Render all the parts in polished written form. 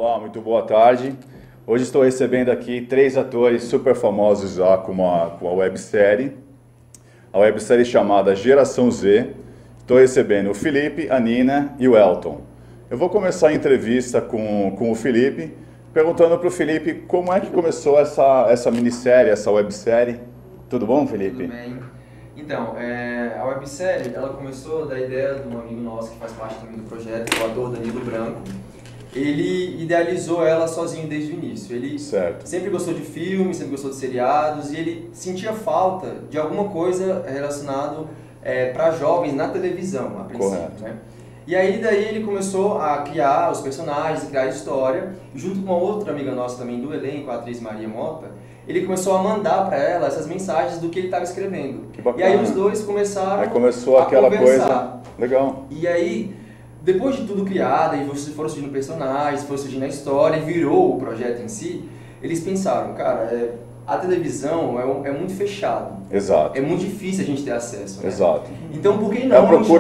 Olá, muito boa tarde. Hoje estou recebendo aqui 3 atores super famosos já com a websérie. A websérie chamada Geração Z. Estou recebendo o Felipe, a Nina e o Elton. Eu vou começar a entrevista com o Felipe, perguntando para o Felipe como é que começou essa minissérie, essa websérie. Tudo bom, Felipe? Tudo bem. Então, a websérie, ela começou da ideia de um amigo nosso que faz parte também do projeto, o ator Danilo Branco. Ele idealizou ela sozinho desde o início. Ele sempre gostou de filmes, sempre gostou de seriados e ele sentia falta de alguma coisa relacionada para jovens na televisão, a princípio, né? E aí daí ele começou a criar os personagens, criar a história, e junto com uma outra amiga nossa também do elenco, a atriz Maria Mota, ele começou a mandar para ela essas mensagens do que ele estava escrevendo. Que bacana. E aí os dois começaram começou a aquela conversar. Coisa legal. E aí, depois de tudo criado, e foram surgindo personagens, foram surgindo a história, e virou o projeto em si, eles pensaram, cara, a televisão é muito fechado. Exato. É muito difícil a gente ter acesso, né? Exato. Então por que não?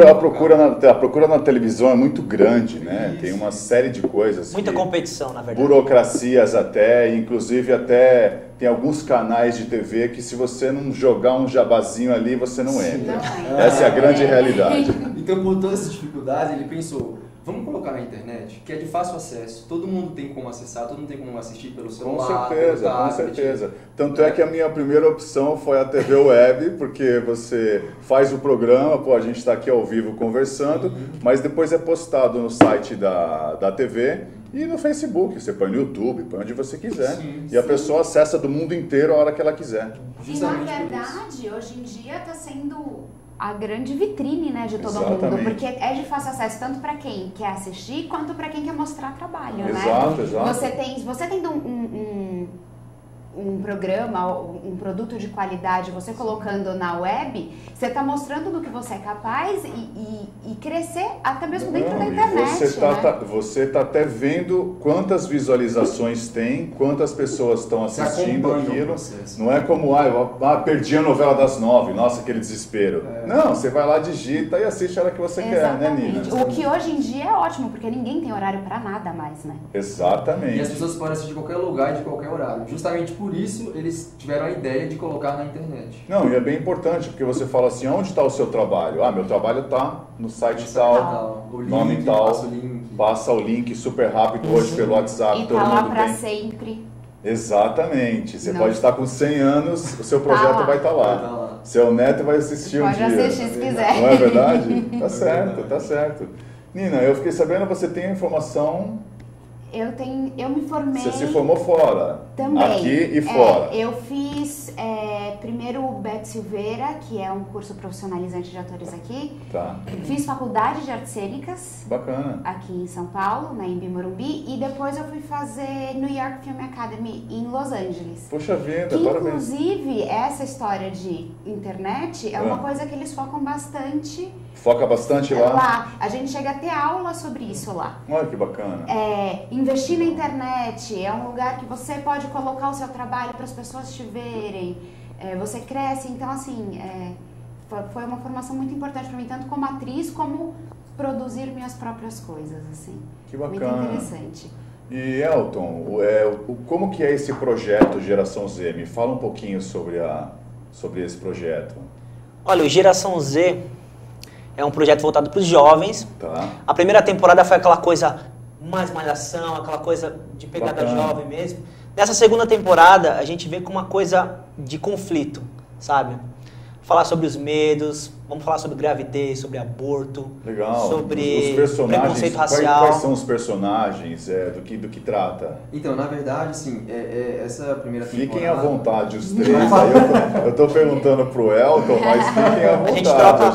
A procura na televisão é muito grande, né? Isso. Tem uma série de coisas. Muita competição, na verdade. Burocracias até, inclusive até tem alguns canais de TV que se você não jogar um jabazinho ali, você não entra. Essa é a grande realidade. Então por todas essas dificuldades, ele pensou, vamos colocar na internet, que é de fácil acesso, todo mundo tem como acessar, todo mundo tem como assistir pelo celular, com certeza. Tanto é que a minha primeira opção foi a TV Web, porque você faz o programa, a gente está aqui ao vivo conversando, mas depois é postado no site da TV e no Facebook, você põe no YouTube, põe onde você quiser. A pessoa acessa do mundo inteiro a hora que ela quiser. E na verdade, hoje em dia está sendo a grande vitrine, né, de todo mundo, porque é de fácil acesso tanto para quem quer assistir quanto para quem quer mostrar trabalho, né? Exato. Você tendo um programa, um produto de qualidade, você colocando na web, você está mostrando do que você é capaz e crescer até mesmo dentro da internet. Você está até vendo quantas visualizações tem, quantas pessoas estão assistindo aquilo. Não é como, perdi a novela das 9, nossa, aquele desespero. Não, você vai lá, digita e assiste a hora que você quer, né, Nina? O que hoje em dia é ótimo, porque ninguém tem horário para nada mais, né? Exatamente. E as pessoas podem assistir de qualquer lugar e de qualquer horário. Justamente por isso, eles tiveram a ideia de colocar na internet. Não, e é bem importante, porque você fala assim, onde está o seu trabalho? Meu trabalho está no site tal, nome tal, passa o link super rápido hoje pelo WhatsApp. E tá lá para sempre. Exatamente. Você pode estar com 100 anos, o seu projeto vai estar lá. Seu neto vai assistir um dia. Pode assistir se quiser. Não é verdade? Tá certo, tá certo. Nina, eu fiquei sabendo que você tem informação... Eu me formei... Você se formou fora? Também. Aqui e fora? Eu fiz primeiro o Beto Silveira, que é um curso profissionalizante de atores aqui. Tá. Fiz faculdade de artes cênicas. Bacana. Aqui em São Paulo, na Embi Morumbi. E depois eu fui fazer New York Film Academy em Los Angeles. Poxa vida, que, parabéns. Inclusive, essa história de internet é uma coisa que eles focam bastante. Foca bastante lá? Lá. A gente chega a ter aula sobre isso lá. Olha que bacana. Investir na internet é um lugar que você pode colocar o seu trabalho para as pessoas te verem. Você cresce, então assim, foi uma formação muito importante para mim, tanto como atriz, como produzir minhas próprias coisas, assim. Que bacana. Muito interessante. E Elton, como que é esse projeto Geração Z? Me fala um pouquinho sobre esse projeto. Olha, o Geração Z é um projeto voltado para os jovens. Tá. A primeira temporada foi aquela coisa mais malhação, aquela coisa de pegada jovem mesmo. Nessa segunda temporada, a gente vê com uma coisa de conflito, sabe? Falar sobre os medos, vamos falar sobre gravidez, sobre aborto, legal. Sobre os personagens, preconceito racial. Quais são os personagens, do que trata? Então, na verdade, assim, essa primeira temporada... Fiquem à vontade os três. Aí eu tô perguntando pro Elton, mas fiquem à vontade.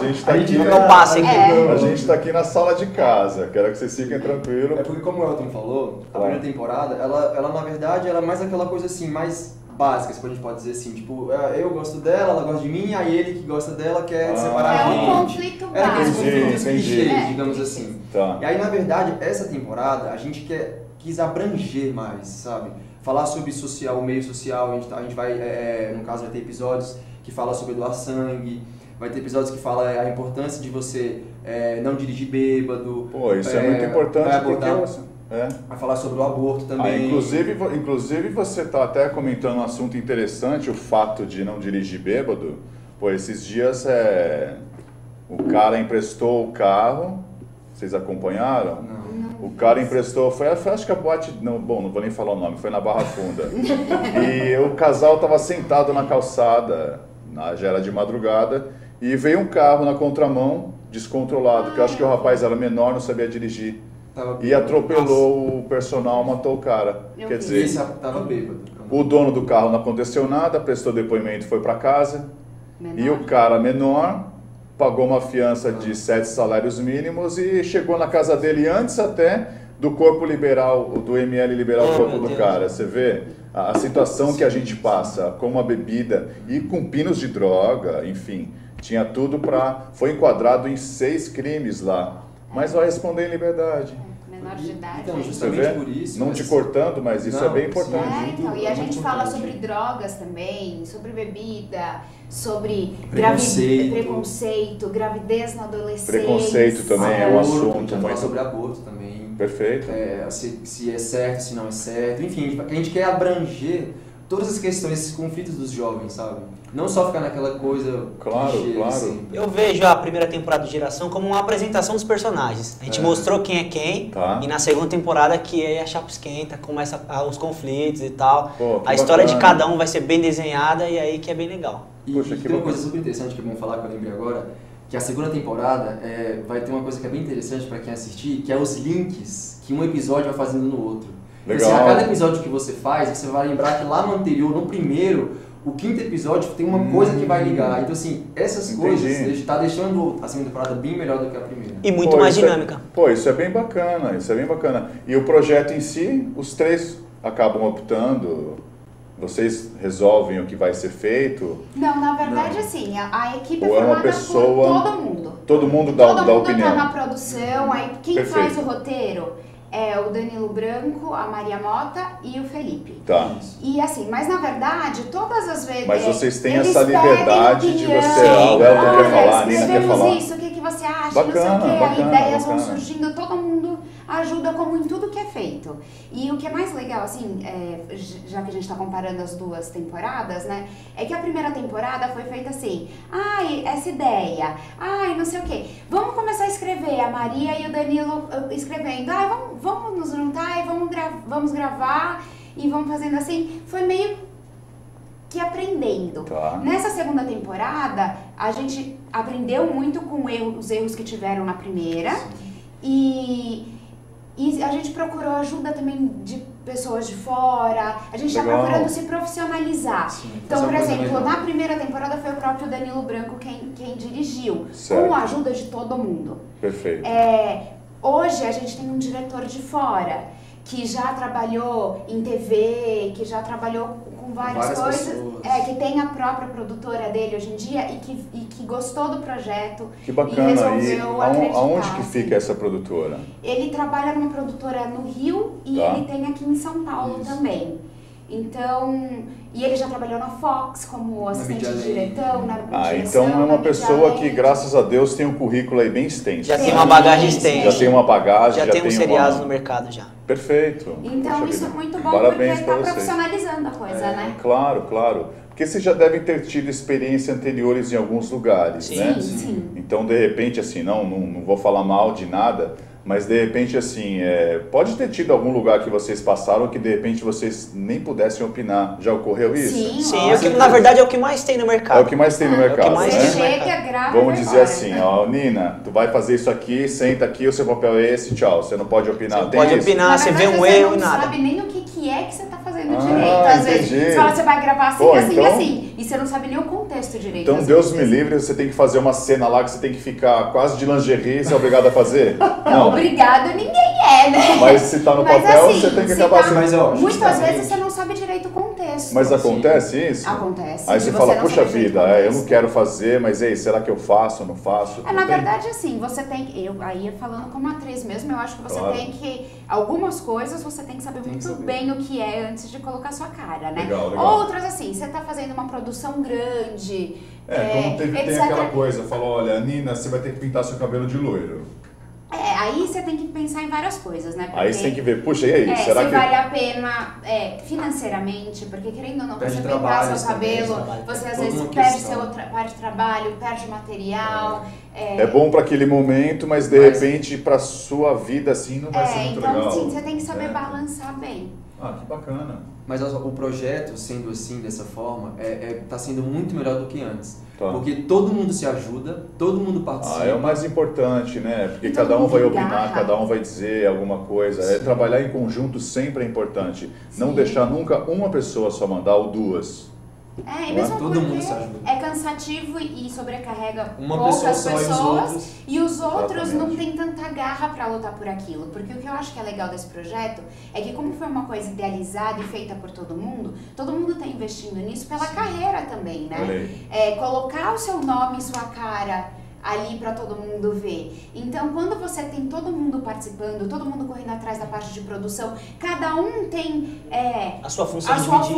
A gente tá aqui na sala de casa. Quero que vocês fiquem tranquilos. É porque, como o Elton falou, a primeira temporada, ela na verdade, ela é mais aquela coisa assim, mais básicas, que a gente pode dizer assim, tipo, eu gosto dela, ela gosta de mim, aí ele que gosta dela quer separar a gente. É um conflito básico. Aqueles conflitos clichês, digamos assim. Tá. E aí, na verdade, essa temporada, a gente quis abranger mais, sabe? Falar sobre o meio social, a gente vai, no caso, vai ter episódios que falam sobre doar sangue, vai ter episódios que falam a importância de você não dirigir bêbado. Pô, isso é muito importante, porque Vai falar sobre o aborto também. Inclusive você está até comentando um assunto interessante, o fato de não dirigir bêbado. Pô, esses dias o cara emprestou o carro, vocês acompanharam? Não. O cara emprestou, foi acho que a boate, não vou nem falar o nome, foi na Barra Funda. E o casal estava sentado na calçada, já era de madrugada, e veio um carro na contramão, descontrolado, que eu acho que o rapaz era menor, não sabia dirigir. E atropelou o personal, matou o cara. Quer dizer, estava bêbado. O dono do carro não aconteceu nada, prestou depoimento, foi para casa. E o cara menor pagou uma fiança de 7 salários mínimos e chegou na casa dele antes até do corpo liberal, do ML liberar o corpo do cara. Você vê a situação que a gente passa com uma bebida e com pinos de droga, enfim, tinha tudo foi enquadrado em 6 crimes lá, mas vai responder em liberdade. Menor de idade. Então, justamente por isso... Não te cortando, mas isso é bem importante. Então, e a gente fala sobre drogas também, sobre bebida, sobre preconceito, gravidez na adolescência. Preconceito também é um assunto. Falar sobre aborto também. Perfeito. Se é certo, se não é certo. Enfim, a gente quer abranger todas as questões, esses conflitos dos jovens, sabe? Não só ficar naquela coisa... Claro. Eu vejo a primeira temporada de Geração como uma apresentação dos personagens. A gente mostrou quem é quem, e na segunda temporada que a chapa esquenta, começa os conflitos e tal. A história de cada um vai ser bem desenhada e aí que é bem legal. E tem uma coisa super interessante que é bom falar, que eu lembrei agora, que a segunda temporada vai ter uma coisa que é bem interessante para quem assistir, que é os links que um episódio vai fazendo no outro. Legal. Então, assim, a cada episódio que você faz, você vai lembrar que lá no anterior, no primeiro, o 5º episódio tem uma coisa que vai ligar. Então, assim, essas coisas está deixando a segunda temporada bem melhor do que a primeira. E muito mais dinâmica. Isso é bem bacana, E o projeto em si, os 3 acabam optando, vocês resolvem o que vai ser feito? Não, na verdade, assim, a equipe é formada por todo mundo. Todo mundo dá opinião. Todo mundo está na produção, aí quem faz o roteiro é o Danilo Branco, a Maria Mota e o Felipe. Tá. E assim, mas na verdade, todas as vezes... Mas vocês têm essa liberdade de você... O Elton quer falar, a Nina quer falar. Isso, o que você acha, bacana, não sei o quê, bacana, ideias vão surgindo, todo mundo ajuda como em tudo que é feito. E o que é mais legal, assim, já que a gente está comparando as 2 temporadas, né, é que a primeira temporada foi feita assim, essa ideia, não sei o quê, vamos começar a escrever, a Maria e o Danilo escrevendo, vamos nos juntar e vamos gravar e vamos fazendo assim, foi meio que aprendendo. Tá. Nessa segunda temporada, a gente aprendeu muito com os erros que tiveram na primeira. E a gente procurou ajuda também de pessoas de fora. A gente está procurando se profissionalizar. Sim, então, por exemplo, na primeira temporada foi o próprio Danilo Branco quem dirigiu. Com a ajuda de todo mundo. Perfeito. Hoje a gente tem um diretor de fora que já trabalhou em TV, que já trabalhou com várias coisas, que tem a própria produtora dele hoje em dia e que gostou do projeto. Que bacana. E resolveu acreditar. Aonde que fica essa produtora? Ele trabalha numa produtora no Rio e ele tem aqui em São Paulo também. Então, e ele já trabalhou na Fox como assistente de direção, então é uma pessoa que, graças a Deus, tem um currículo aí bem extenso. Já tem uma bagagem extensa. Já tem uma bagagem, já tem um seriado no mercado já. Perfeito. Então isso é muito bom porque está profissionalizando a coisa, né? Claro. Porque vocês já devem ter tido experiências anteriores em alguns lugares, né? Sim. Então, de repente, assim, não vou falar mal de nada, mas de repente, assim, pode ter tido algum lugar que vocês passaram que de repente vocês nem pudessem opinar. Já ocorreu isso? Sim, na verdade é o que mais tem no mercado. É o que mais tem no mercado, Você chega, grava. Vamos dizer assim, Nina, tu vai fazer isso aqui, senta aqui, o seu papel é esse, tchau. Você não pode opinar. Você não pode opinar, você vê um erro e nada. Você não sabe nem o que é que você está fazendo direito. Às vezes você fala, você vai gravar assim, assim, e você não sabe nem o contexto direito. Então, Deus me livre, você tem que fazer uma cena lá que você tem que ficar quase de lingerie, você é obrigado a fazer? Não. Obrigado, ninguém é, né? Mas se tá no papel, assim, você tem que acabar assim. Muitas vezes você não sabe direito o contexto. Mas acontece isso? Acontece. Aí você fala, puxa vida, eu não quero fazer, mas será que eu faço ou não faço? Na verdade, assim, você tem que... Aí, falando como atriz mesmo, eu acho que você tem que... Algumas coisas você tem que saber muito bem o que é antes de colocar sua cara, né? Legal. Outras, assim, você tá fazendo uma produção grande... Como tem aquela coisa, falou, olha, Nina, você vai ter que pintar seu cabelo de loiro. aí você tem que pensar em várias coisas, né? Porque, aí você tem que ver, puxa, e aí? Será se que vale a pena financeiramente, porque querendo ou não, perde você pintar seu também, cabelo, você às vezes perde trabalho, perde material. É bom para aquele momento, mas de repente para sua vida assim não vai ser muito então, legal. Então, você tem que saber balançar bem. Ah, que bacana. Mas o projeto, sendo assim, dessa forma, tá sendo muito melhor do que antes. Tá. Porque todo mundo se ajuda, todo mundo participa. É o mais importante, né? Porque cada um vai opinar, cada um vai dizer alguma coisa. Sim. Trabalhar em conjunto sempre é importante. Sim. Não deixar nunca uma pessoa só mandar ou duas. E mesmo todo mundo se ajuda. É cansativo e sobrecarrega uma poucas pessoas e os outros não têm tanta garra para lutar por aquilo. Porque o que eu acho que é legal desse projeto é que como foi uma coisa idealizada e feita por todo mundo está investindo nisso pela carreira também, né? Colocar o seu nome e sua cara ali para todo mundo ver. Então, quando você tem todo mundo participando, todo mundo correndo atrás da parte de produção, cada um tem a sua função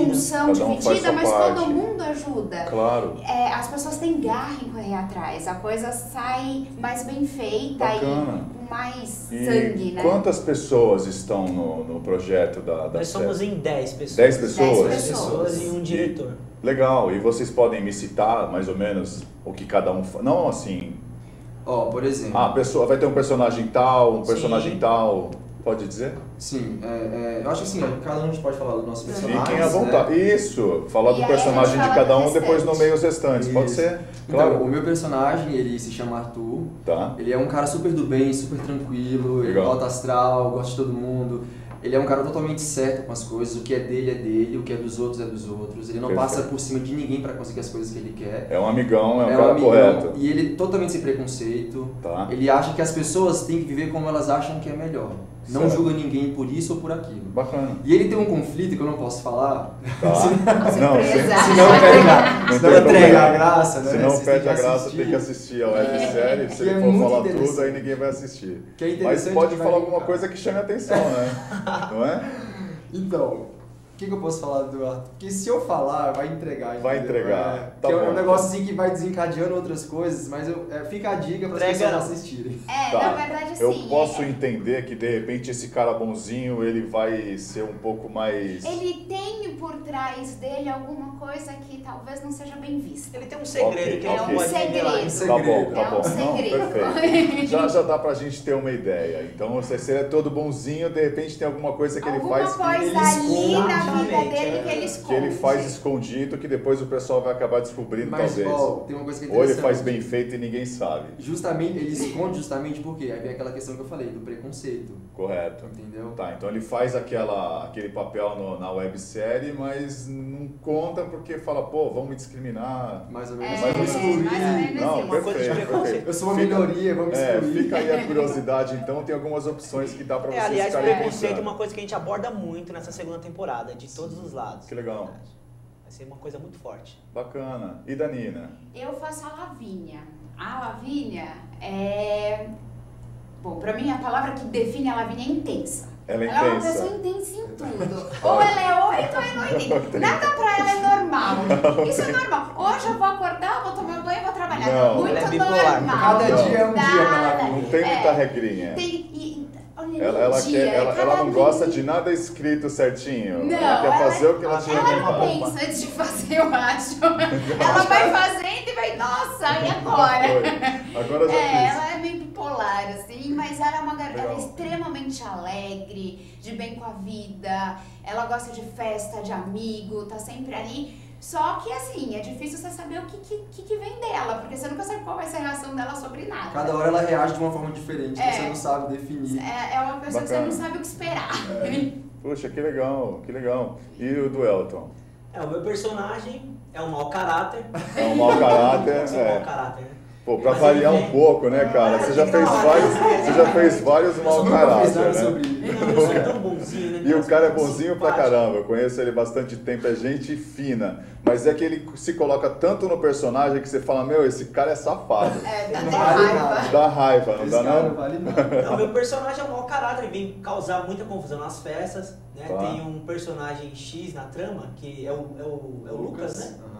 dividida, mas todo mundo ajuda. Claro. As pessoas têm garra em correr atrás, a coisa sai mais bem feita e com mais sangue, né? Quantas pessoas estão no projeto da Nós somos em 10 pessoas. 10 pessoas? 10 pessoas e um diretor. Legal, e vocês podem me citar mais ou menos o que cada um faz? Não assim... por exemplo... a pessoa vai ter um personagem tal, um personagem tal... Pode dizer? Sim, eu acho que assim, cada um a gente pode falar do nosso personagem. Fiquem à vontade. Isso, falar do personagem de cada um, depois nomeia os restantes. Isso. Pode ser? Claro. Então, o meu personagem, ele se chama Arthur. Tá. Ele é um cara super do bem, super tranquilo, ele é alto astral, gosta de todo mundo. Ele é um cara totalmente certo com as coisas, o que é dele, o que é dos outros é dos outros. Ele não passa por cima de ninguém para conseguir as coisas que ele quer. É um amigão, é um cara correto. E ele totalmente sem preconceito. Tá. Ele acha que as pessoas têm que viver como elas acham que é melhor. Não julga ninguém por isso ou por aquilo. Bacana. E ele tem um conflito que eu não posso falar. Tá. Senão perde a graça, né? Se não perde a graça, tem que assistir a websérie. Se ele for falar tudo, aí ninguém vai assistir. Mas pode falar alguma coisa que chame a atenção, né? Não é? Então, o que eu posso falar do Arthur? Porque se eu falar, vai entregar. Vai entregar. Tá bom. É um negócio assim que vai desencadeando outras coisas, mas fica a dica para as pessoas assistirem. Na verdade, assim... Eu posso entender que, de repente, esse cara bonzinho, ele vai ser um pouco mais... Ele tem por trás dele alguma coisa que talvez não seja bem vista. Ele tem um segredo, que é um segredo. Tá bom. É um segredo. Não, perfeito. Já dá pra gente ter uma ideia. Então, se ele é todo bonzinho, de repente tem alguma coisa que ele faz... Alguma coisa ali na vida dele que ele esconde. Que ele faz escondido, que depois o pessoal vai acabar descobrindo, talvez. Tem uma coisa que é interessante. Ou ele faz bem feito e ninguém sabe. Justamente, ele esconde justamente porque aí vem aquela questão que eu falei, do preconceito. Correto. Entendeu? Tá, então ele faz aquele papel na websérie, mas não conta porque fala, pô, vão me discriminar. Mais ou menos. Mais ou menos. Não, uma coisa de preconceito. Eu sou uma minoria, vamos me excluir. Fica aí a curiosidade, então tem algumas opções que dá pra vocês aliás, ficarem preconceito é uma coisa que a gente aborda muito nessa segunda temporada, de todos os lados. Que legal. Vai ser uma coisa muito forte. Bacana. E da Nina? Eu faço a Lavínia. A Lavínia é... Bom, pra mim a palavra que define a Lavínia é intensa. Ela é intensa. Ela é uma pessoa intensa em tudo. Ou ela é 8 ou ela é 80. Nada pra ela é normal. Isso é normal. Hoje eu vou acordar, vou tomar banho e vou trabalhar. Não, muito ela é bipolar. normal. Cada dia é um dia pra ela. Não tem muita regrinha. Ela não gosta de nada escrito certinho. Não, ela quer fazer o que ela tinha vontade. Ela pensa antes de fazer, eu acho. Ela vai fazendo e vai, nossa, e agora? Agora já fiz. Ela é meio bipolar, assim, mas ela é uma garota extremamente alegre, de bem com a vida. Ela gosta de festa, de amigo, tá sempre ali. Só que, assim, é difícil você saber o que vem dela, porque você nunca sabe qual vai ser a reação dela sobre nada. Cada hora ela reage de uma forma diferente, que você não sabe definir. É uma pessoa que você não sabe o que esperar. Puxa, que legal, que legal. E o do Elton? O meu personagem é um mau caráter. É um mau caráter, mau caráter, né? Pô, pra variar um pouco, né, cara? Você já fez vários mau caráter, né? Não, eu sou tão bonzinho, né? E o cara é bonzinho pra caramba, eu conheço ele há bastante tempo, é gente fina. Mas é que ele se coloca tanto no personagem que você fala, meu, esse cara é safado. Dá raiva. Dá raiva, não dá não? Não vale nada. Não, meu personagem é um mau caráter, ele vem causar muita confusão nas festas, né? Tá. Tem um personagem X na trama, que é o Lucas, né?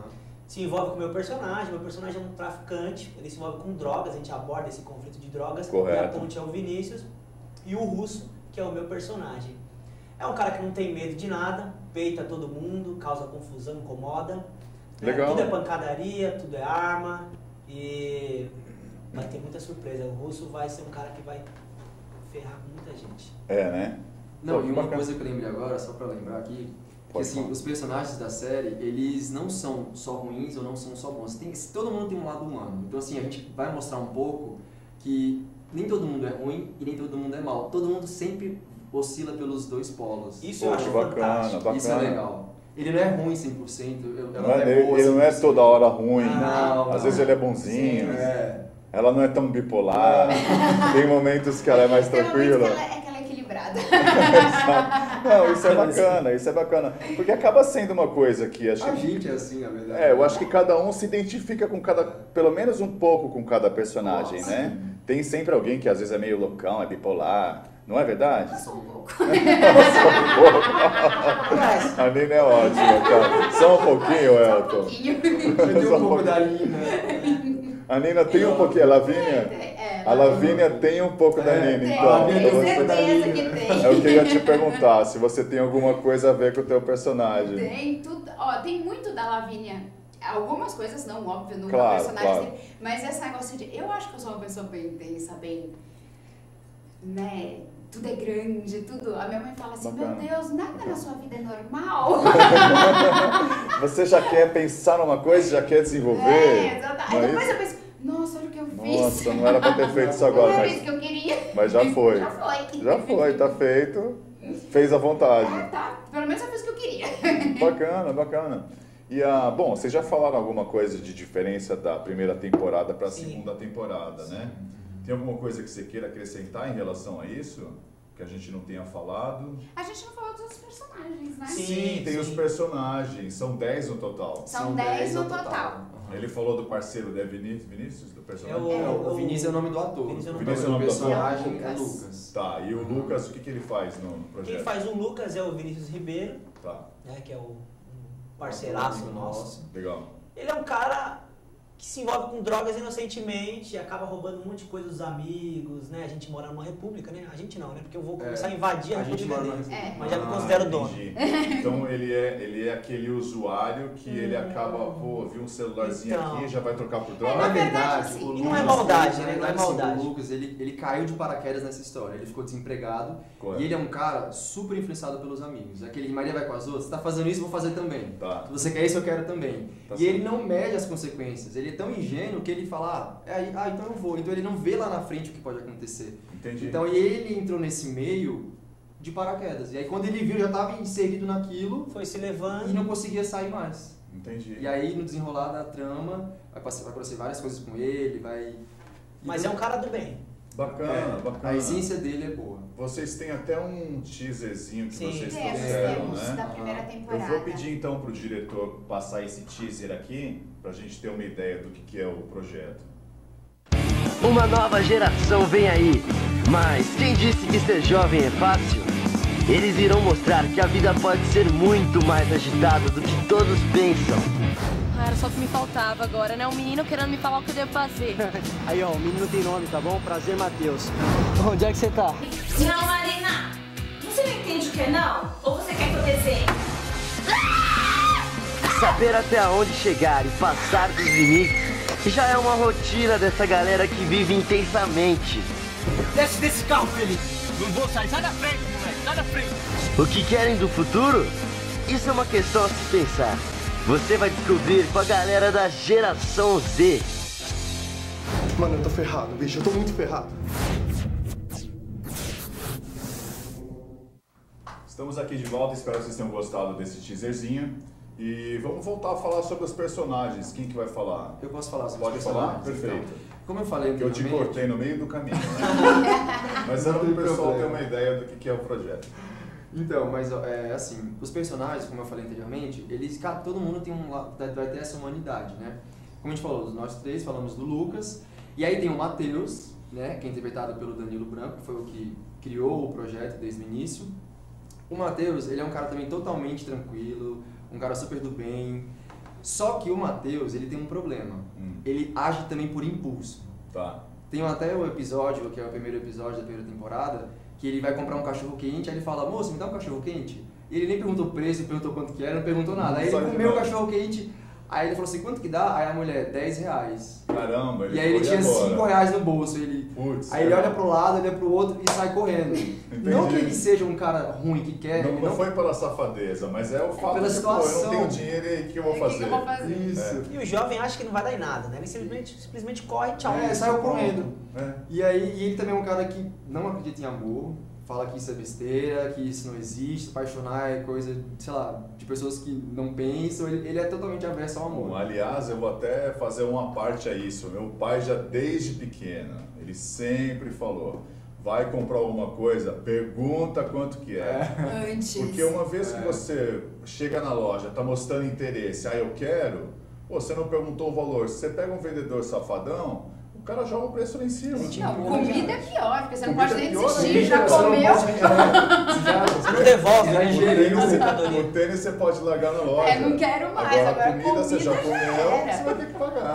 se envolve com o meu personagem é um traficante, ele se envolve com drogas, a gente aborda esse conflito de drogas, correto. E a ponte é o Vinícius, e o Russo, que é o meu personagem. É um cara que não tem medo de nada, peita todo mundo, causa confusão, incomoda. Legal. Tudo é pancadaria, tudo é arma, e vai ter muita surpresa. O Russo vai ser um cara que vai ferrar com muita gente. É, né? Não, e uma coisa que eu lembrei agora, só pra lembrar aqui, que assim, os personagens da série, eles não são só ruins ou não são só bons. Todo mundo tem um lado humano. Então assim, a gente vai mostrar um pouco que nem todo mundo é ruim e nem todo mundo é mal. Todo mundo sempre oscila pelos dois polos. Isso eu acho bacana. Isso é legal. Ele não é ruim 100%. Ele não é toda hora ruim. Não, às vezes ele é bonzinho. Sim, Ela não é tão bipolar. Tem momentos que ela é mais tranquila. Que ela é equilibrada. Não, isso é bacana. Porque acaba sendo uma coisa que a gente é assim, na verdade. eu acho que cada um se identifica com pelo menos um pouco com cada personagem, né? Tem sempre alguém que às vezes é meio loucão, é bipolar. Não é verdade? Eu sou um pouco. A Nina é ótima, cara. Só um pouquinho, Elton. Um pouquinho. Eu tenho um pouco da Nina. A Nina tem um pouquinho, a Lavínia? A Lavínia tem um pouco da Nina, então. Tenho certeza que tem. É o que eu ia te perguntar, se você tem alguma coisa a ver com o teu personagem. Tem tudo. Ó, tem muito da Lavínia. Algumas coisas não, óbvio, no claro, personagem claro. dele. Mas esse negócio de... Eu acho que eu sou uma pessoa bem intensa, bem... Né? Tudo é grande, tudo... A minha mãe fala assim, Bacana. meu Deus, nada na sua vida é normal. Você já quer pensar numa coisa, já quer desenvolver. Exatamente. Aí depois eu penso, nossa, olha o que eu fiz. Nossa, não era pra ter feito isso agora, Não era mas... isso que eu queria. Mas já foi. Já foi. Tá feito. Fez à vontade. Tá. Pelo menos eu fiz o que eu queria. Bacana. E bom, vocês já falaram alguma coisa de diferença da primeira temporada para a segunda temporada, né? Tem alguma coisa que você queira acrescentar em relação a isso? Que a gente não tenha falado? A gente não falou dos outros personagens, né? Sim, tem os personagens. São 10 no total. São 10 no total. Ele falou do parceiro de Vinícius, do personagem? O Vinícius é o nome do ator. Vinícius é o nome do personagem ator. é Lucas. Tá, e o Lucas, o que ele faz no projeto? Quem faz o Lucas é o Vinícius Ribeiro, Tá. né, que é o parceiraço nosso. Legal. Ele é um cara que se envolve com drogas inocentemente, acaba roubando um monte de coisa dos amigos, né? A gente mora numa república, né? A gente não, né? Porque eu vou começar a invadir a república deles. Mas já me considero dono. Então ele é aquele usuário que ele acaba, viu um celularzinho aqui, já vai trocar por droga. Na verdade, assim, o Lucas, não é maldade, né? Não é maldade. O Lucas, ele caiu de paraquedas nessa história. Ele ficou desempregado. Correto. E ele é um cara super influenciado pelos amigos. Aquele Maria vai com as outras, você tá fazendo isso, vou fazer também. Tá. Se você quer isso, eu quero também. Tá e certo. ele não mede as consequências. Ele é tão ingênuo que ele fala, então eu vou. Então ele não vê lá na frente o que pode acontecer. Entendi. Então ele entrou nesse meio de paraquedas. E aí quando ele viu, já estava inserido naquilo. Foi se levando. E não conseguia sair mais. Entendi. E aí no desenrolar da trama, vai acontecer várias coisas com ele, vai... Mas é um cara do bem. Bacana. A essência dele é boa. Vocês têm até um teaserzinho que vocês Temos trouxeram, né? da primeira temporada. Eu vou pedir então pro diretor passar esse teaser aqui, pra gente ter uma ideia do que é o projeto. Uma nova geração vem aí, mas quem disse que ser jovem é fácil? Eles irão mostrar que a vida pode ser muito mais agitada do que todos pensam. Era só o que me faltava agora, né? Um menino querendo me falar o que eu devo fazer. Aí, ó, o menino tem nome, tá bom? Prazer, Matheus. Onde é que você tá? Não, Marina! Você não entende o que é não? Ou você quer que eu desenhe? Saber até onde chegar e passar dos limites já é uma rotina dessa galera que vive intensamente. Desce desse carro, Felipe! Não vou sair, sai da frente, moleque, sai da frente! O que querem do futuro? Isso é uma questão a se pensar. Você vai descobrir com a galera da Geração Z. Mano, eu tô ferrado, bicho. Eu tô muito ferrado. Estamos aqui de volta, espero que vocês tenham gostado desse teaserzinho. E vamos voltar a falar sobre os personagens. Quem que vai falar? Eu posso falar sobre Pode os falar? personagens, Perfeito. Então. Como eu falei Eu te anteriormente... cortei no meio do caminho, né? Mas era para o pessoal ter uma ideia do que é o projeto. Então, mas assim, os personagens, como eu falei anteriormente, todo mundo tem vai ter essa humanidade, né? Como a gente falou, nós três falamos do Lucas, e aí tem o Matheus, né, que é interpretado pelo Danilo Branco, que foi o que criou o projeto desde o início. O Matheus, ele é um cara também totalmente tranquilo, um cara super do bem, Só que o Matheus, ele tem um problema. Ele age também por impulso. Tá. Tem até o episódio, que é o primeiro episódio da primeira temporada, que ele vai comprar um cachorro quente, aí ele fala, moço, me dá um cachorro quente? E ele nem perguntou o preço, perguntou quanto que era, não perguntou nada. Aí ele comeu o cachorro quente, aí ele falou assim, quanto que dá? Aí a mulher, R$10. Caramba, e aí ele tinha R$5 no bolso. Aí ele olha pro lado, olha pro outro e sai correndo. Não que ele seja um cara ruim que quer... Não foi pela safadeza, mas é o fato pela situação. Eu não tenho dinheiro e o que eu vou fazer? Isso. E o jovem acha que não vai dar em nada, né? Ele simplesmente corre, tchau. Saiu correndo. E ele também é um cara que não acredita em amor, fala que isso é besteira, que isso não existe, apaixonar é coisa, sei lá, de pessoas que não pensam, ele é totalmente averso ao amor. Bom, aliás, eu vou até fazer uma parte a isso. Meu pai já desde pequeno, ele sempre falou, vai comprar alguma coisa, pergunta quanto que é. Antes. Porque uma vez que você chega na loja, tá mostrando interesse, eu quero, você não perguntou o valor, se você pega um vendedor safadão, o cara joga o preço lá em cima. Não, comida é pior, porque você não comida pode nem pior, desistir, já comeu. Você não devolve, né? O tênis você pode largar na loja. Não quero mais, agora comida você já comeu, você vai ter que pagar.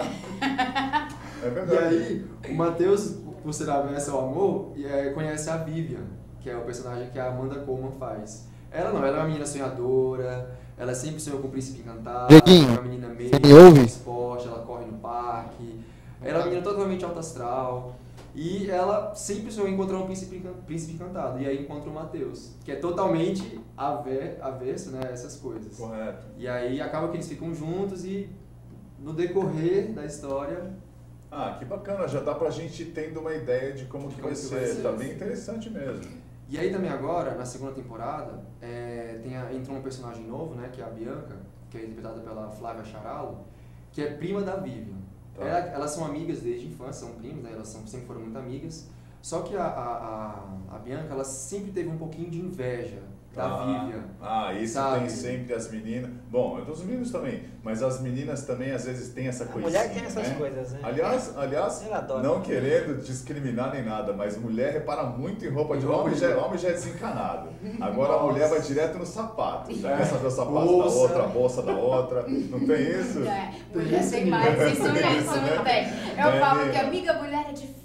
É verdade. E aí, o Matheus, por ser averso ao amor, conhece a Vivian, que é o personagem que a Amanda Coleman faz. Ela é uma menina sonhadora, ela sempre sonhou com o Príncipe Encantado, é uma menina meio esporte, ela corre no parque. Ela é uma menina totalmente alta astral. E ela sempre sonhou em encontrar um príncipe encantado. E aí encontra o Matheus, que é totalmente avesso, né, essas coisas. Correto. E aí acaba que eles ficam juntos e no decorrer da história... que bacana. Já dá pra gente ir tendo uma ideia de como que vai ser. Tá bem interessante mesmo. E aí também agora, na segunda temporada, entrou um personagem novo, né, que é a Bianca, que é interpretada pela Flávia Charalo, que é prima da Vivian. Elas são amigas desde a infância, são primas, né? Elas sempre foram muito amigas. Só que a Bianca, ela sempre teve um pouquinho de inveja da Vivian. Isso sabe? Tem sempre as meninas. Bom, dos meninos também, mas as meninas também às vezes têm essa coisinha. A mulher tem essas coisas, né? Aliás, não querendo discriminar nem nada, mas mulher repara muito em roupa de homem já é desencanado. Agora a mulher vai direto no sapato. Já quer saber o sapato da outra, a bolsa da outra. Não tem isso? Mulher tem mais isso não tem. Eu falo que amiga, mulher é difícil.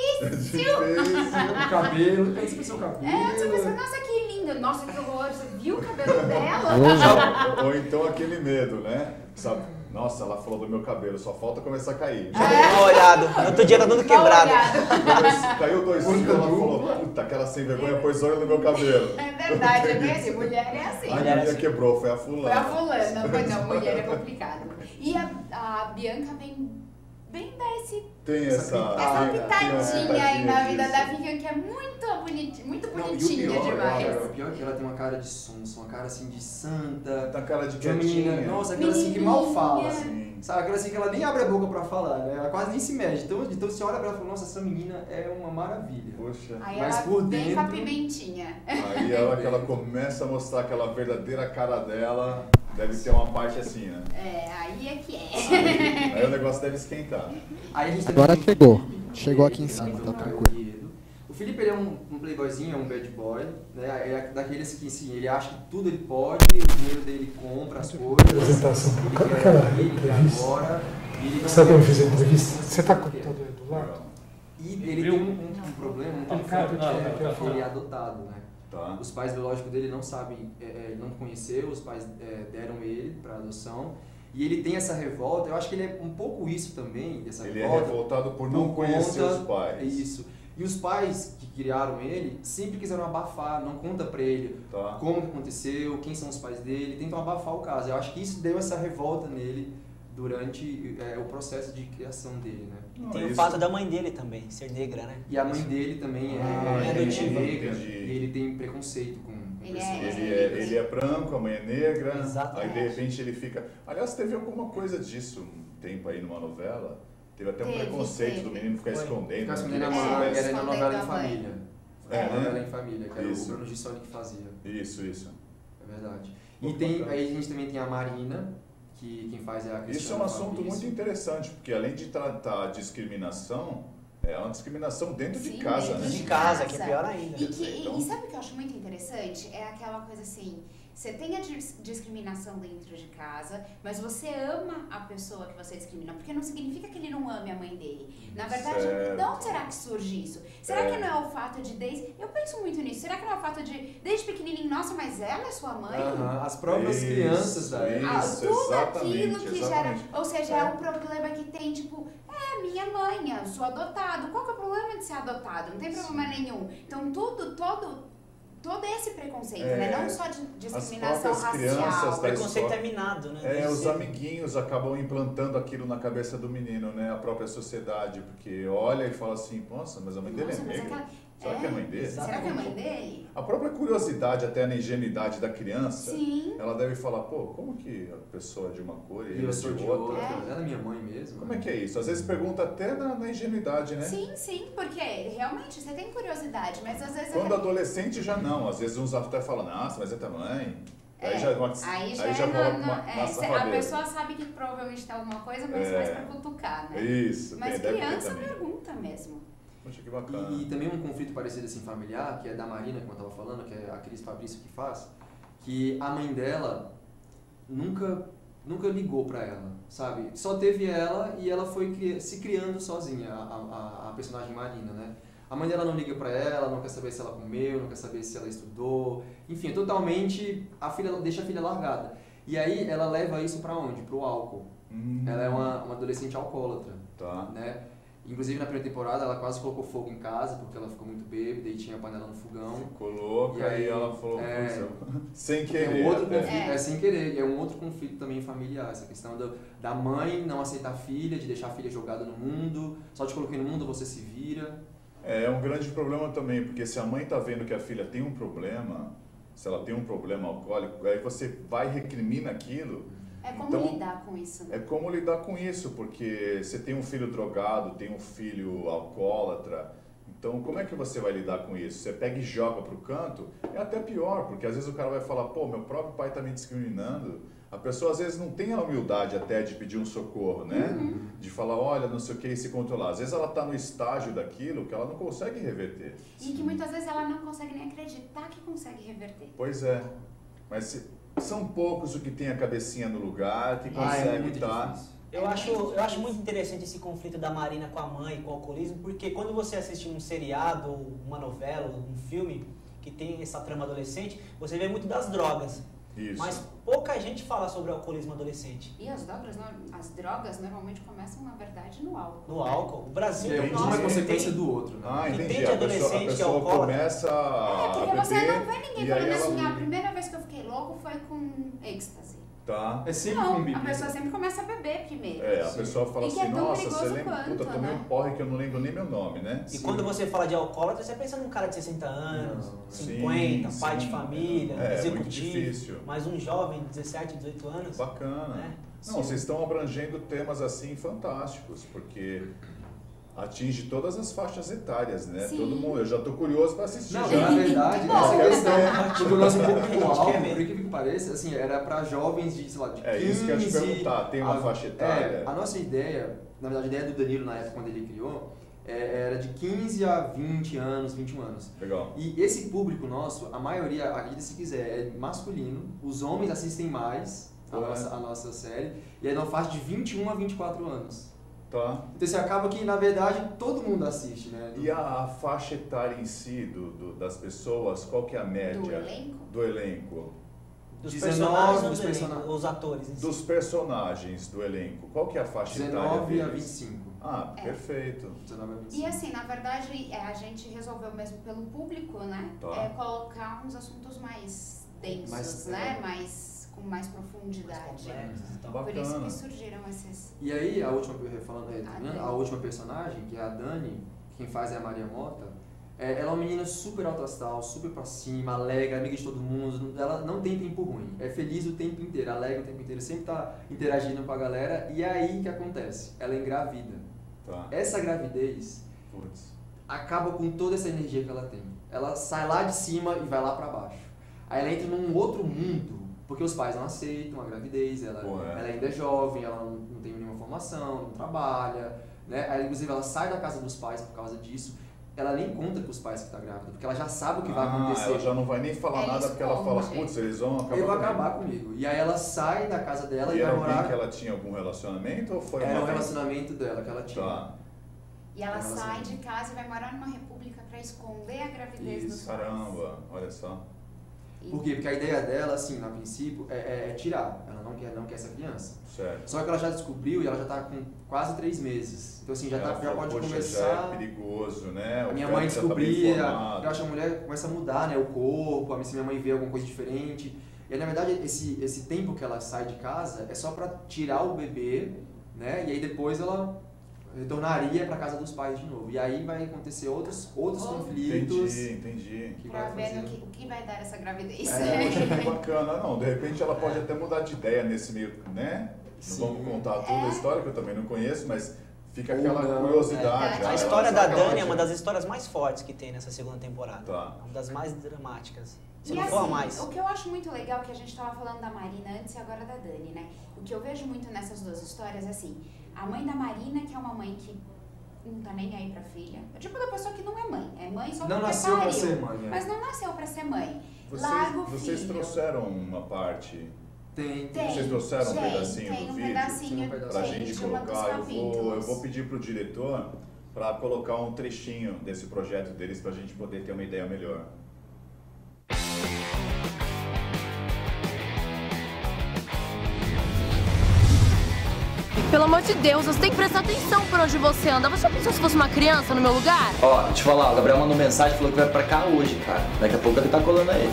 O cabelo, pensa no seu cabelo. Você pensa, nossa, que lindo. Nossa, que horror. Você viu o cabelo dela? Ou então aquele medo, né? Sabe? Nossa, ela falou do meu cabelo, só falta começar a cair. Mal olhado. Outro dia tá tudo quebrado. Caiu 2 fios, ela falou, puta, aquela sem vergonha pôs olho no meu cabelo. É verdade, é bem assim. Mulher é assim. A minha quebrou, foi a fulana. Foi a fulana, mas não, mulher é complicado. E a Bianca bem tem essa pitadinha aí na vida da Vivian, que é muito bonitinha demais. O pior é que ela tem uma cara de sonsa, uma cara assim de santa. Tá cara de menina. Nossa, aquela assim que mal fala, assim. Sabe, aquela assim que ela nem abre a boca pra falar, né? Ela quase nem se mexe. Então você olha pra ela e fala, nossa, essa menina é uma maravilha. Poxa. Aí mas ela por dentro... vem com a pimentinha. Aí a hora que ela começa a mostrar aquela verdadeira cara dela, deve ter uma parte assim, né? Aí é que é. Aí o negócio deve esquentar. Aí a gente agora chegou aqui em cima, tá tranquilo. O Felipe, ele é um playboyzinho, é um bad boy, né? É daqueles que, assim, ele acha que tudo ele pode, o dinheiro dele compra as coisas, ele quer agora, e ele não Você tá me fazendo entrevista? Você tá com o computador do lado? E ele tem um problema, que ele é adotado, né? Tá. Os pais biológicos dele não sabem, não conheceram, os pais deram ele para adoção. E ele tem essa revolta, eu acho que ele é um pouco isso também, dessa revolta. Ele é revoltado por não conhecer os pais. Isso. E os pais que criaram ele sempre quiseram abafar, não conta pra ele como que aconteceu, quem são os pais dele, tentam abafar o caso. Eu acho que isso deu essa revolta nele durante o processo de criação dele, né? Tem o fato da mãe dele também, ser negra, né? E a mãe dele também é negra, e ele tem preconceito com ele é branco, a mãe é negra. Exatamente. Aí de repente ele fica... Aliás, teve alguma coisa disso um tempo aí numa novela. Teve até um preconceito do menino ficar escondendo. Ficar escondendo a mãe, era na novela em família. Novela em família, que era o Bruno Gissoni que fazia. Isso. É verdade. E aí a gente também tem a Marina, que quem faz é a Cristiana. Isso é um assunto muito interessante, porque além de tratar a discriminação, é uma discriminação dentro de casa, né? De casa, que é pior ainda. E sabe o que eu acho muito interessante? É aquela coisa assim, você tem a discriminação dentro de casa, mas você ama a pessoa que você discrimina, porque não significa que ele não ame a mãe dele. Na verdade, de onde será que surge isso? Será que não é o fato de eu penso muito nisso, será que não é o fato de desde pequenininho, nossa, mas ela é sua mãe? As próprias crianças daí. Tudo aquilo que gera, ou seja, é um problema que tem, tipo, minha mãe, eu sou adotado. Qual que é o problema de ser adotado? Não tem problema nenhum. Então, todo esse preconceito, né? Não só de discriminação racial. O preconceito é minado, né? Os amiguinhos acabam implantando aquilo na cabeça do menino, né? A própria sociedade, porque olha e fala assim, nossa, mas a mãe dele é negra. Será que é a mãe dele? Será que é a mãe dele? A própria curiosidade, até na ingenuidade da criança, ela deve falar, pô, como que a pessoa é de uma cor e eu sou de outra? Ela é minha mãe mesmo. Como é que é isso? Às vezes pergunta até na ingenuidade, né? Sim, porque realmente você tem curiosidade, mas às vezes... Quando adolescente já não, às vezes uns até falam, nossa, mas é tua mãe. Aí já a pessoa sabe que provavelmente tem alguma coisa, mas mais pra cutucar, né? Isso. Mas criança pergunta mesmo. Poxa, que bacana. E também um conflito parecido assim familiar, que é da Marina, como eu estava falando, que é a Cris Fabrício que faz, que a mãe dela nunca ligou para ela, sabe? Só teve ela e ela foi se criando sozinha, a personagem Marina, né? A mãe dela não liga para ela, não quer saber se ela comeu, não quer saber se ela estudou, enfim, totalmente deixa a filha largada. E aí ela leva isso para onde? Pro álcool. Ela é uma adolescente alcoólatra, né? Inclusive na primeira temporada ela quase colocou fogo em casa porque ela ficou muito bêbada e tinha a panela no fogão. Ficou louca e aí ela falou sem querer. É um outro conflito, sem querer. É um outro conflito também familiar, essa questão da mãe não aceitar a filha, de deixar a filha jogada no mundo, só te coloquei no mundo, você se vira. É um grande problema também, porque se a mãe está vendo que a filha tem um problema, se ela tem um problema alcoólico, aí você vai e recrimina aquilo. É como lidar com isso, né? É como lidar com isso, porque você tem um filho drogado, tem um filho alcoólatra, então como é que você vai lidar com isso? Você pega e joga pro canto, é até pior, porque às vezes o cara vai falar, pô, meu próprio pai tá me discriminando. A pessoa às vezes não tem a humildade até de pedir um socorro, né? De falar, olha, não sei o que, e se controlar. Às vezes ela tá no estágio daquilo que ela não consegue reverter. E que muitas vezes ela não consegue nem acreditar que consegue reverter. Pois é, mas são poucos o que tem a cabecinha no lugar, que consegue estar... Eu acho muito interessante esse conflito da Marina com a mãe, com o alcoolismo, porque quando você assiste um seriado, uma novela, um filme que tem essa trama adolescente, você vê muito das drogas. Isso. Mas pouca gente fala sobre o alcoolismo adolescente. E as drogas normalmente começam, na verdade, no álcool. No álcool. O Brasil uma consequência do outro, né? Entendi. A pessoa começa a porque beber, você não vê ninguém falando assim, ela... a primeira vez que eu fiquei louco foi com êxtase. Tá. É sempre não, com bebida. a pessoa sempre começa a beber primeiro. A pessoa fala assim, nossa, você lembra? Quanto, puta, tomei um porre que eu não lembro nem meu nome, né? E quando você fala de alcoólatra, você pensa num cara de 60 anos, 50, pai de família, executivo, mas um jovem de 17, 18 anos. Bacana. Né? Não, vocês estão abrangendo temas assim fantásticos, porque atinge todas as faixas etárias, né? Sim. Todo mundo, eu já tô curioso para assistir. Não, já. na verdade, essa questão, porque o nosso público-alvo, por incrível que pareça, assim, era para jovens de, sei lá, de 15... isso que eu ia te perguntar, tem uma faixa etária? A nossa ideia, na verdade, a ideia do Danilo na época, quando ele criou, era de 15 a 20 anos, 21 anos. Legal. E esse público nosso, a maioria, acredita se quiser, é masculino, os homens assistem mais a nossa série, e é na faixa de 21 a 24 anos. Tá. Então você acaba que, na verdade, todo mundo assiste, né? E a faixa etária em si das pessoas, qual que é a média? Do elenco? Dos personagens os atores. Dos personagens do elenco, qual que é a faixa etária deles? 19 a 25. Ah, perfeito. 19 a 25. E assim, na verdade, a gente resolveu mesmo pelo público, né? Colocar uns assuntos mais densos, né? Com mais profundidade. Por isso que surgiram esses... E aí, a última personagem, que é a Dani, quem faz é a Maria Mota, ela é uma menina super alto astral, super pra cima, alegre, amiga de todo mundo, ela não tem tempo ruim, é feliz o tempo inteiro, alegre o tempo inteiro, sempre tá interagindo com a galera, e aí o que acontece? Ela engravida. Tá. Essa gravidez acaba com toda essa energia que ela tem. Ela sai lá de cima e vai lá pra baixo. Aí ela entra num outro mundo, porque os pais não aceitam a gravidez, ela ainda é jovem, ela não tem nenhuma formação, não trabalha, né? Aí, inclusive, ela sai da casa dos pais por causa disso. ela nem conta pros pais que tá grávida, porque ela já sabe o que vai acontecer. Ela já não vai nem falar nada porque ela fala, putz, eles vão acabar comigo. E aí ela sai da casa dela e vai era morar... alguém que ela tinha algum relacionamento ou foi Era um relacionamento dela que ela tinha. Tá. E ela sai de casa e vai morar numa república pra esconder a gravidez dos pais. Caramba, olha só. Por quê? Porque a ideia dela, assim, a princípio, é tirar. Ela não quer essa criança. Certo. Só que ela já descobriu e ela já tá com quase 3 meses. Então, assim, já pode começar... Já é perigoso, né? A minha mãe descobria, eu acho que a mulher começa a mudar, né? O corpo, se minha mãe vê alguma coisa diferente. E, na verdade, esse tempo que ela sai de casa é só pra tirar o bebê, né? E aí depois ela retornaria para casa dos pais de novo. E aí vai acontecer outros conflitos. Entendi. Pra ver o que vai dar essa gravidez. Poxa, que bacana. Não, de repente ela pode até mudar de ideia nesse meio, né? Sim. Não vamos contar toda a história, que eu também não conheço, mas fica aquela curiosidade. A história da Dani é uma das histórias mais fortes que tem nessa segunda temporada. Tá. Uma das mais dramáticas. Se não for a mais. O que eu acho muito legal, que a gente estava falando da Marina antes e agora da Dani, né? O que eu vejo muito nessas duas histórias é assim, a mãe da Marina, que é uma mãe que não tá nem aí pra filha. É tipo da pessoa que não é mãe só porque pariu. Não nasceu pra ser mãe. Mas não nasceu pra ser mãe. Larga o filho. Vocês trouxeram uma parte... Tem. Vocês trouxeram um pedacinho do vídeo pedacinho pra gente colocar? Eu vou pedir pro diretor pra colocar um trechinho desse projeto deles pra gente poder ter uma ideia melhor. Pelo amor de Deus, você tem que prestar atenção por onde você anda. Você já pensou se fosse uma criança no meu lugar? Ó, deixa eu falar, o Gabriel mandou mensagem e falou que vai pra cá hoje, cara. Daqui a pouco ele tá colando aí.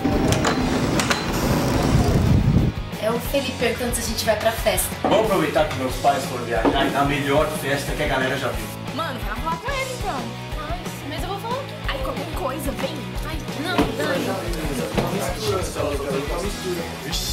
É o Felipe perguntando se a gente vai pra festa. Vamos aproveitar que meus pais foram viajar e dar a melhor festa que a galera já viu. Mano, vai falar com ele então. Mas eu vou falar o quê? Ai, qualquer coisa, vem. Ai, não, Dani. Uma mistura.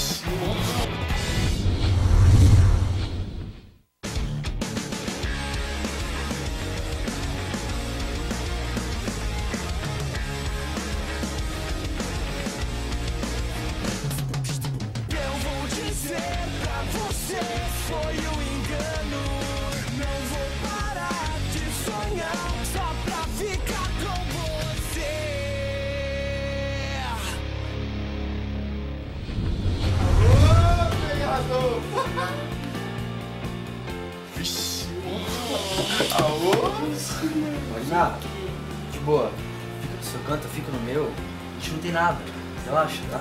Marina, de boa. Fica no seu canto, eu fico no meu. A gente não tem nada. Relaxa, tá?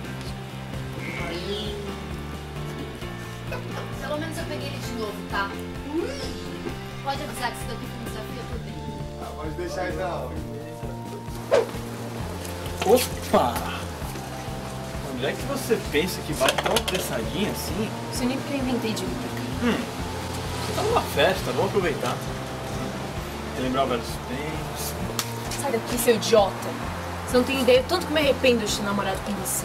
Pelo menos eu peguei ele de novo, tá? Pode avisar que se daqui for um desafio, eu tô bem. Pode deixar aí não. Opa! Onde é que você pensa que vai tão apressadinha assim? Não sei nem porque eu inventei de vir pra cá. Você tá numa festa, vamos aproveitar. Relembrar velhos tempos. Sai daqui, seu idiota. Você não tem ideia do tanto que me arrependo de ter namorado com você.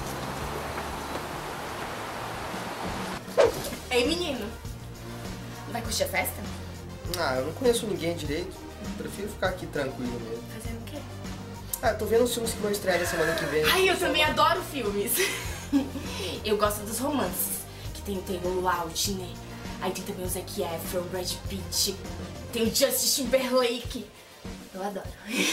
Ei, menino. Vai curtir a festa? Ah, eu não conheço ninguém direito. Prefiro ficar aqui tranquilo mesmo. Fazendo o quê? Ah, tô vendo os filmes que vão estrear na semana que vem. Ai, eu também adoro filmes. Eu gosto dos romances. Que tem o Taylor Lautner. Aí tem também o Zac Efron, Brad Pitt. Tem o Justin Timberlake. Eu adoro.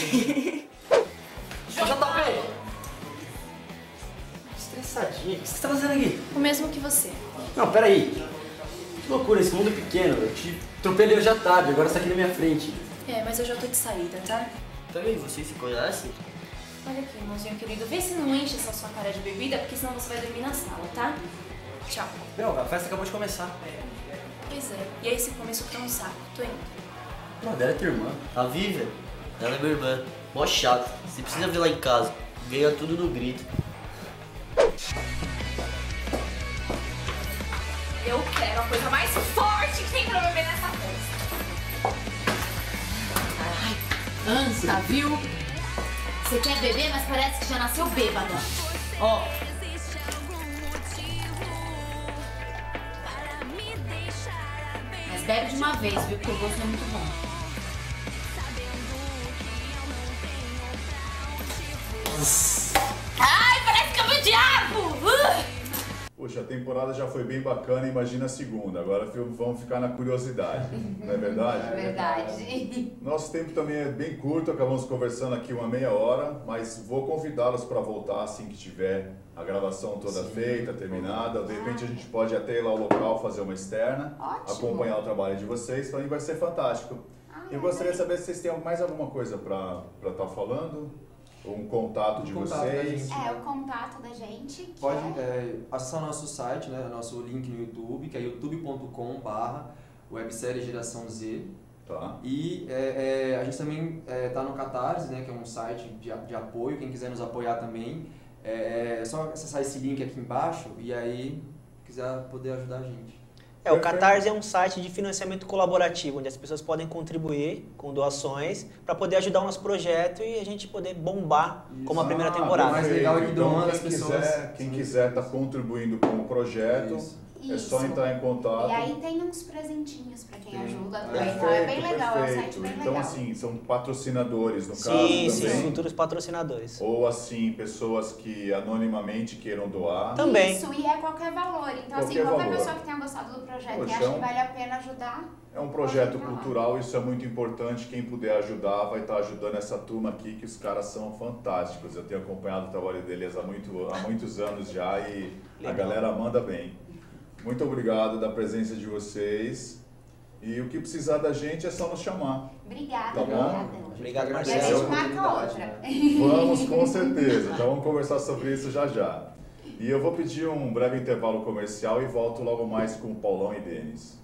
JP! Estressadinha. O que você tá fazendo aqui? O mesmo que você. Não, peraí. Que loucura, esse mundo é pequeno. Eu te atropelei hoje à tarde, agora você tá aqui na minha frente. É, mas eu já tô de saída, tá? Então, e vocês se conhecem? Olha aqui, irmãozinho querido. Vê se não enche essa sua cara de bebida, porque senão você vai dormir na sala, tá? Tchau. Não, a festa acabou de começar. Pois é. E aí esse começo tá um saco. Tô indo. Não, dela é tua irmã. A Vivian, ela é minha irmã. Mó chata. Você precisa ver lá em casa. Ganha tudo no grito. Eu quero a coisa mais forte que tem pra beber nessa festa. Ai, anta, viu? Você quer beber, mas parece que já nasceu bêbada. Ó. Mas bebe de uma vez, viu? Porque o gosto é muito bom. Ai, parece que é o diabo! O Poxa, a temporada já foi bem bacana, imagina a segunda. Agora vamos ficar na curiosidade, não é verdade? É verdade. Nosso tempo também é bem curto, acabamos conversando aqui uma meia hora, mas vou convidá-los para voltar assim que tiver a gravação toda feita, terminada. De repente a gente pode até ir lá ao local, fazer uma externa, acompanhar o trabalho de vocês, para mim vai ser fantástico. Eu gostaria de saber se vocês têm mais alguma coisa para estar falando, um contato de vocês. O contato da gente. Pode acessar nosso site, né, nosso link no YouTube, que é youtube.com/websérie Geração Z. Tá. E a gente também está no Catarse, né, que é um site de apoio, quem quiser nos apoiar também. É só acessar esse link aqui embaixo e aí quiser poder ajudar a gente. O Catarse é um site de financiamento colaborativo, onde as pessoas podem contribuir com doações para poder ajudar o nosso projeto e a gente poder bombar como a primeira temporada. O mais legal é que doando as pessoas. Quem quiser estar contribuindo com o projeto, é só entrar em contato. E aí tem uns presentinhos para quem ajuda também, então é bem legal, é um site bem legal. Então assim, são patrocinadores no caso também? Sim, futuros patrocinadores. Ou assim, pessoas que anonimamente queiram doar. Também. Isso, e é qualquer valor. Então qualquer pessoa que tenha gostado do projeto e acha que vale a pena ajudar. É um projeto cultural, isso é muito importante. Quem puder ajudar vai estar ajudando essa turma aqui, que os caras são fantásticos. Eu tenho acompanhado o trabalho deles há muitos anos já e a galera manda bem. Muito obrigado da presença de vocês. E o que precisar da gente é só nos chamar. Obrigada. Tá bom? Obrigado, Marcelo. E a gente marca outra. Vamos, com certeza. Então vamos conversar sobre isso já já. E eu vou pedir um breve intervalo comercial e volto logo mais com o Paulão e Denis.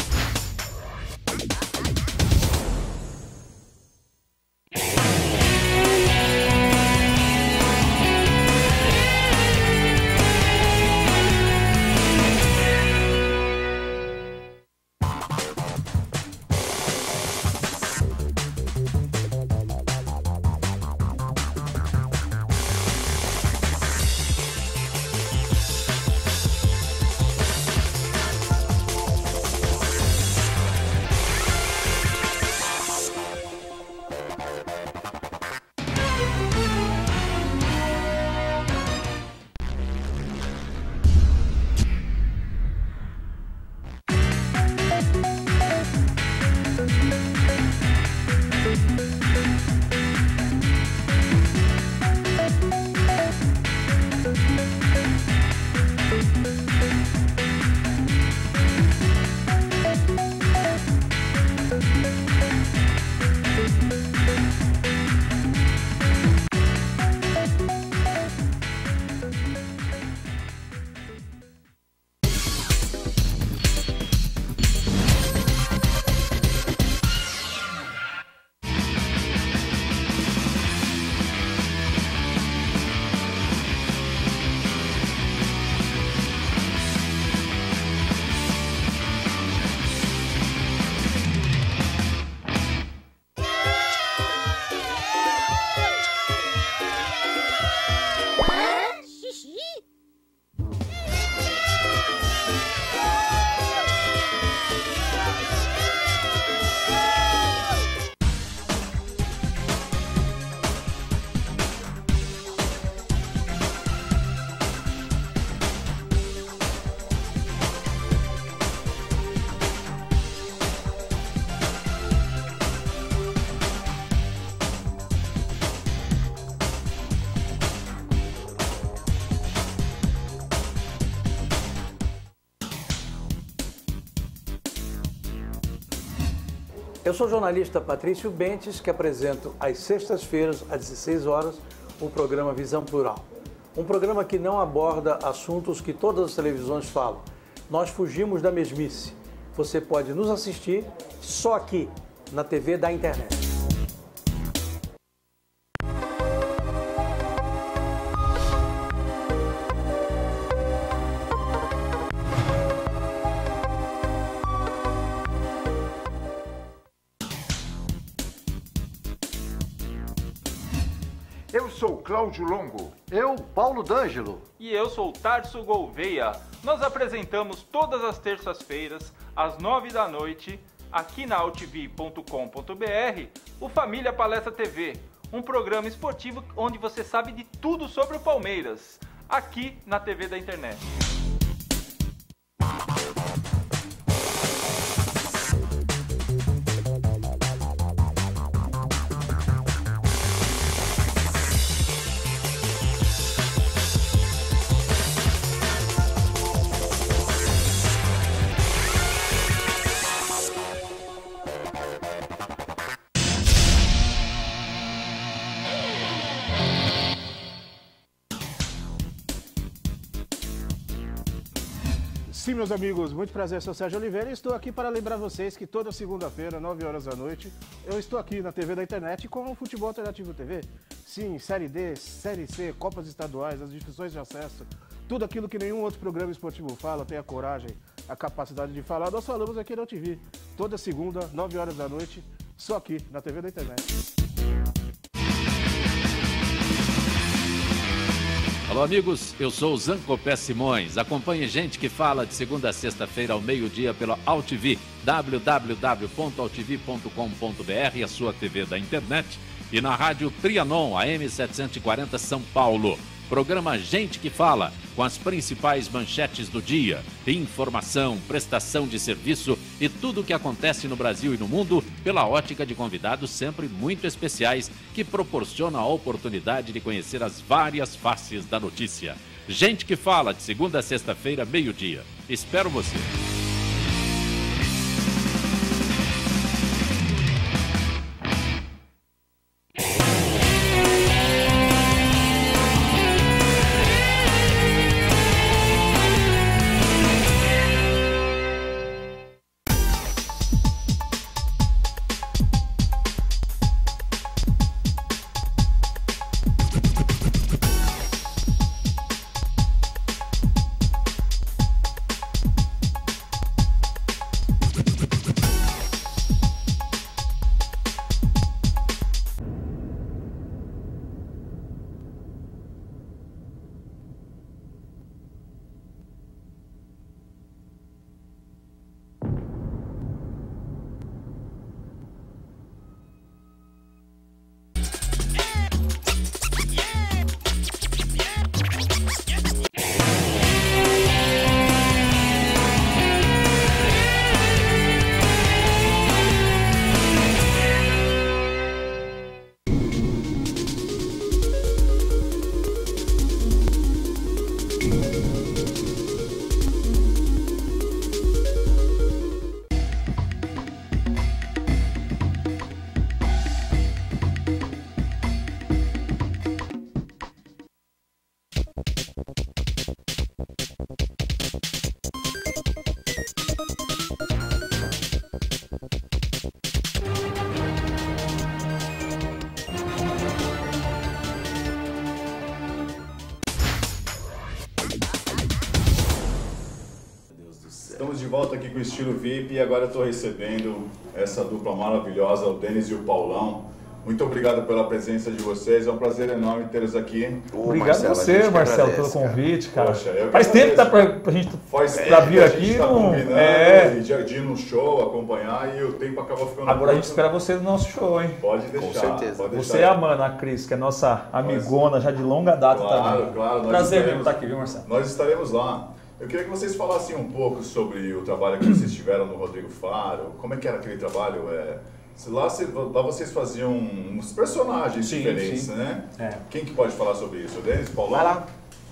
Eu sou o jornalista Patrício Bentes, que apresento às sextas-feiras, às 16 horas, o programa Visão Plural. Um programa que não aborda assuntos que todas as televisões falam. Nós fugimos da mesmice. Você pode nos assistir só aqui, na TV da internet. Eu sou Cláudio Longo. Eu, Paulo D'Angelo. E eu sou Tarso Gouveia. Nós apresentamos todas as terças-feiras, às 9 da noite, aqui na altv.com.br, o Família Palestra TV, um programa esportivo onde você sabe de tudo sobre o Palmeiras, aqui na TV da internet. Sim, meus amigos, muito prazer, sou Sérgio Oliveira e estou aqui para lembrar vocês que toda segunda-feira, 9 horas da noite, eu estou aqui na TV da internet com o Futebol Alternativo TV. Sim, Série D, Série C, Copas Estaduais, as divisões de acesso, tudo aquilo que nenhum outro programa esportivo fala, tem a coragem, a capacidade de falar, nós falamos aqui na TV. Toda segunda, 9 horas da noite, só aqui na TV da internet. Alô, amigos, eu sou o Zancopé Simões. Acompanhe Gente que Fala de segunda a sexta-feira ao meio-dia pela AltV, www.altv.com.br, a sua TV da internet, e na rádio Trianon, AM 740 São Paulo. Programa Gente que Fala, com as principais manchetes do dia, informação, prestação de serviço e tudo o que acontece no Brasil e no mundo pela ótica de convidados sempre muito especiais que proporcionam a oportunidade de conhecer as várias faces da notícia. Gente que Fala, de segunda a sexta-feira, meio-dia. Espero você. Estamos de volta aqui com o Estilo VIP e agora eu estou recebendo essa dupla maravilhosa, o Denis e o Paulão. Muito obrigado pela presença de vocês, é um prazer enorme tê-los aqui. Obrigado a você, Marcelo, pelo convite, cara. Poxa, faz tempo que tá pra gente vir aqui. Tá de ir no show, acompanhar e o tempo acaba ficando... Agora a gente espera você no nosso show, hein? Pode deixar. Com certeza. Pode você e a Amanda, a Cris, que é nossa amigona já de longa data também. Claro. Prazer mesmo estar aqui, viu, Marcelo? Nós estaremos lá. Eu queria que vocês falassem um pouco sobre o trabalho que vocês tiveram no Rodrigo Faro. Como é que era aquele trabalho? Lá vocês faziam uns personagens diferentes, né? Quem que pode falar sobre isso? O Denis, Paulão? Vai lá.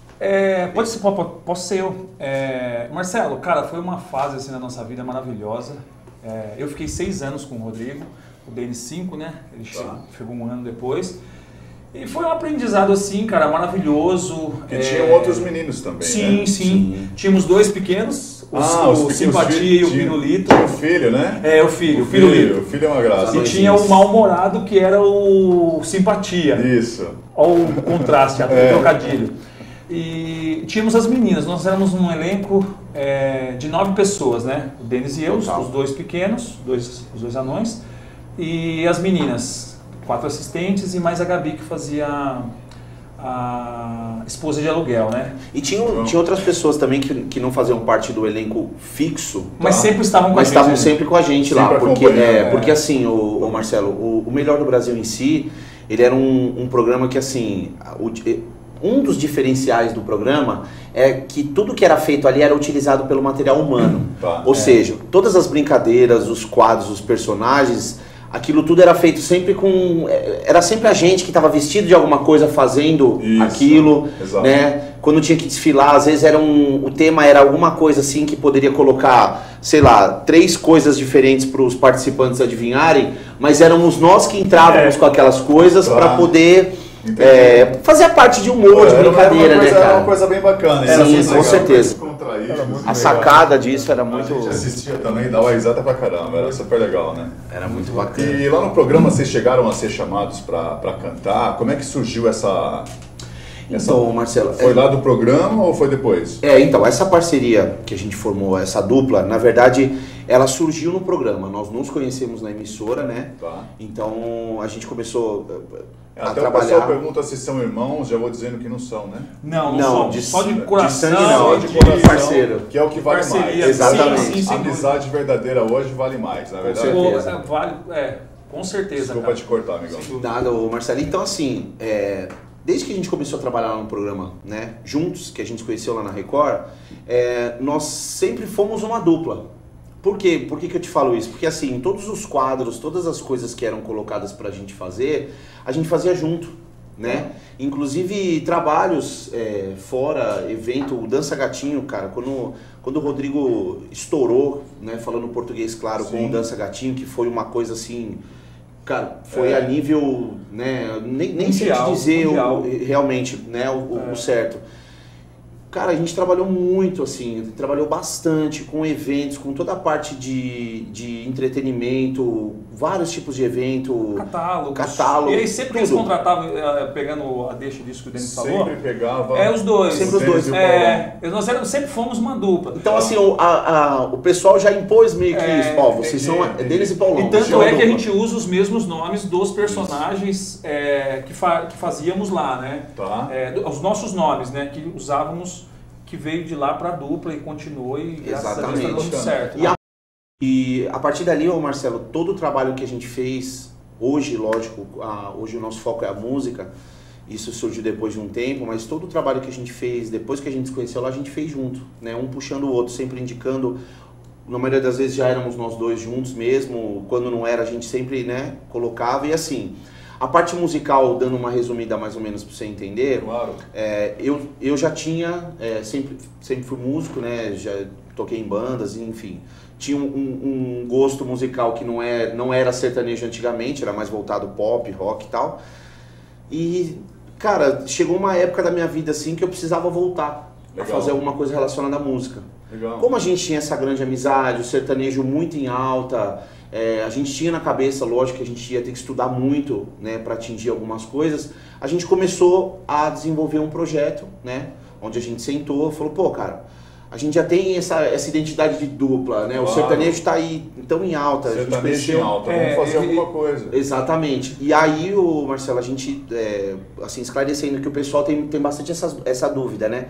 Posso ser eu. Marcelo, cara, foi uma fase assim na nossa vida maravilhosa. Eu fiquei 6 anos com o Rodrigo, o Denis 5, né? Ele chegou 1 ano depois. E foi um aprendizado assim, cara, maravilhoso. E tinham outros meninos também, sim, né? Sim. Tínhamos 2 pequenos, o Simpatia e o Pirulito. Tinha o filho, né? O Pirulito. O filho é uma graça. E tinha o mal-humorado, que era o Simpatia. Isso. Olha o contraste, o trocadilho. E tínhamos as meninas, nós éramos um elenco de 9 pessoas, né? O Denis e eu, os 2 pequenos, os 2 anões, e as meninas. 4 assistentes e mais a Gabi que fazia a esposa de aluguel, né? E tinha outras pessoas também que não faziam parte do elenco fixo. Mas sempre estavam com a gente. Mas estavam sempre com a gente lá. Porque assim, o Marcelo, o Melhor do Brasil em si, ele era um programa que assim... Um dos diferenciais do programa é que tudo que era feito ali era utilizado pelo material humano. Ou seja, todas as brincadeiras, os quadros, os personagens... Aquilo tudo era feito sempre com... Era sempre a gente que estava vestido de alguma coisa fazendo aquilo, né? Quando tinha que desfilar, às vezes o tema era alguma coisa assim que poderia colocar, sei lá, 3 coisas diferentes para os participantes adivinharem, mas éramos nós que entrávamos com aquelas coisas para poder fazia parte de humor, de brincadeira, né, cara? Era uma coisa bem bacana. Sim, com certeza. A sacada disso era muito... A gente assistia também, dava risada pra caramba, era super legal, né? Era muito bacana. E lá no programa vocês chegaram a ser chamados pra cantar, como é que surgiu essa... Então, Marcelo... Foi lá do programa ou foi depois? Então, essa parceria que a gente formou, essa dupla, na verdade, ela surgiu no programa. Nós nos conhecemos na emissora, né? Tá. Então, a gente começou a até trabalhar... o pessoal pergunta se são irmãos, já vou dizendo que não são, né? Não, só de coração. De sangue não, só de coração, parceiro. Que é o que vale Parceria, mais. Exatamente. Sim, a amizade verdadeira hoje vale mais, na verdade. Com certeza. Desculpa te cortar, amigão. Nada, Marcelo. Então, assim, desde que a gente começou a trabalhar lá no programa, né, juntos, que a gente se conheceu lá na Record, nós sempre fomos uma dupla. Por quê? Por que eu te falo isso? Porque assim, todos os quadros, todas as coisas que eram colocadas pra gente fazer, a gente fazia junto, né? Inclusive trabalhos fora, evento, o Dança Gatinho, cara, quando o Rodrigo estourou, né, falando português claro, com o Dança Gatinho, que foi uma coisa assim... Cara, foi a nível, né, nem sei te dizer realmente, né, o certo. Cara, a gente trabalhou muito, assim, trabalhou bastante com eventos, com toda a parte de entretenimento, vários tipos de evento. Catálogo. E aí sempre que eles contratavam, pegando a deixa disso que o Denis falou... Sempre pegava... os dois. Sempre os dois. Nós sempre fomos uma dupla. Então, assim, o pessoal já impôs meio que isso. Ó, vocês são Denis e Paulão. E tanto é que a gente usa os mesmos nomes dos personagens que fazíamos lá, né? Tá. Os nossos nomes, né? Que usávamos, que veio de lá pra dupla e continuou e graças a Deus tá dando certo. E a partir dali, Marcelo, todo o trabalho que a gente fez, hoje, lógico, hoje o nosso foco é a música, isso surgiu depois de um tempo, mas todo o trabalho que a gente fez, depois que a gente se conheceu lá, a gente fez junto, né? Um puxando o outro, sempre indicando, na maioria das vezes já éramos nós dois juntos mesmo, quando não era a gente sempre, né, colocava, e assim... A parte musical, dando uma resumida mais ou menos para você entender, claro. Eu já tinha, sempre fui músico, né? Já toquei em bandas, enfim. Tinha um gosto musical que não era sertanejo antigamente, era mais voltado pop, rock e tal. E, cara, chegou uma época da minha vida assim que eu precisava voltar a fazer alguma coisa relacionada à música. Legal. Como a gente tinha essa grande amizade, o sertanejo muito em alta... a gente tinha na cabeça, lógico, que a gente ia ter que estudar muito, né, para atingir algumas coisas. A gente começou a desenvolver um projeto, né, onde a gente sentou e falou, pô, cara, a gente já tem essa identidade de dupla, né, claro. O sertanejo está aí tão em alta. Sertanejo em alta, vamos fazer alguma coisa. Exatamente. E aí, Marcelo, a gente, assim, esclarecendo que o pessoal tem bastante essa dúvida, né.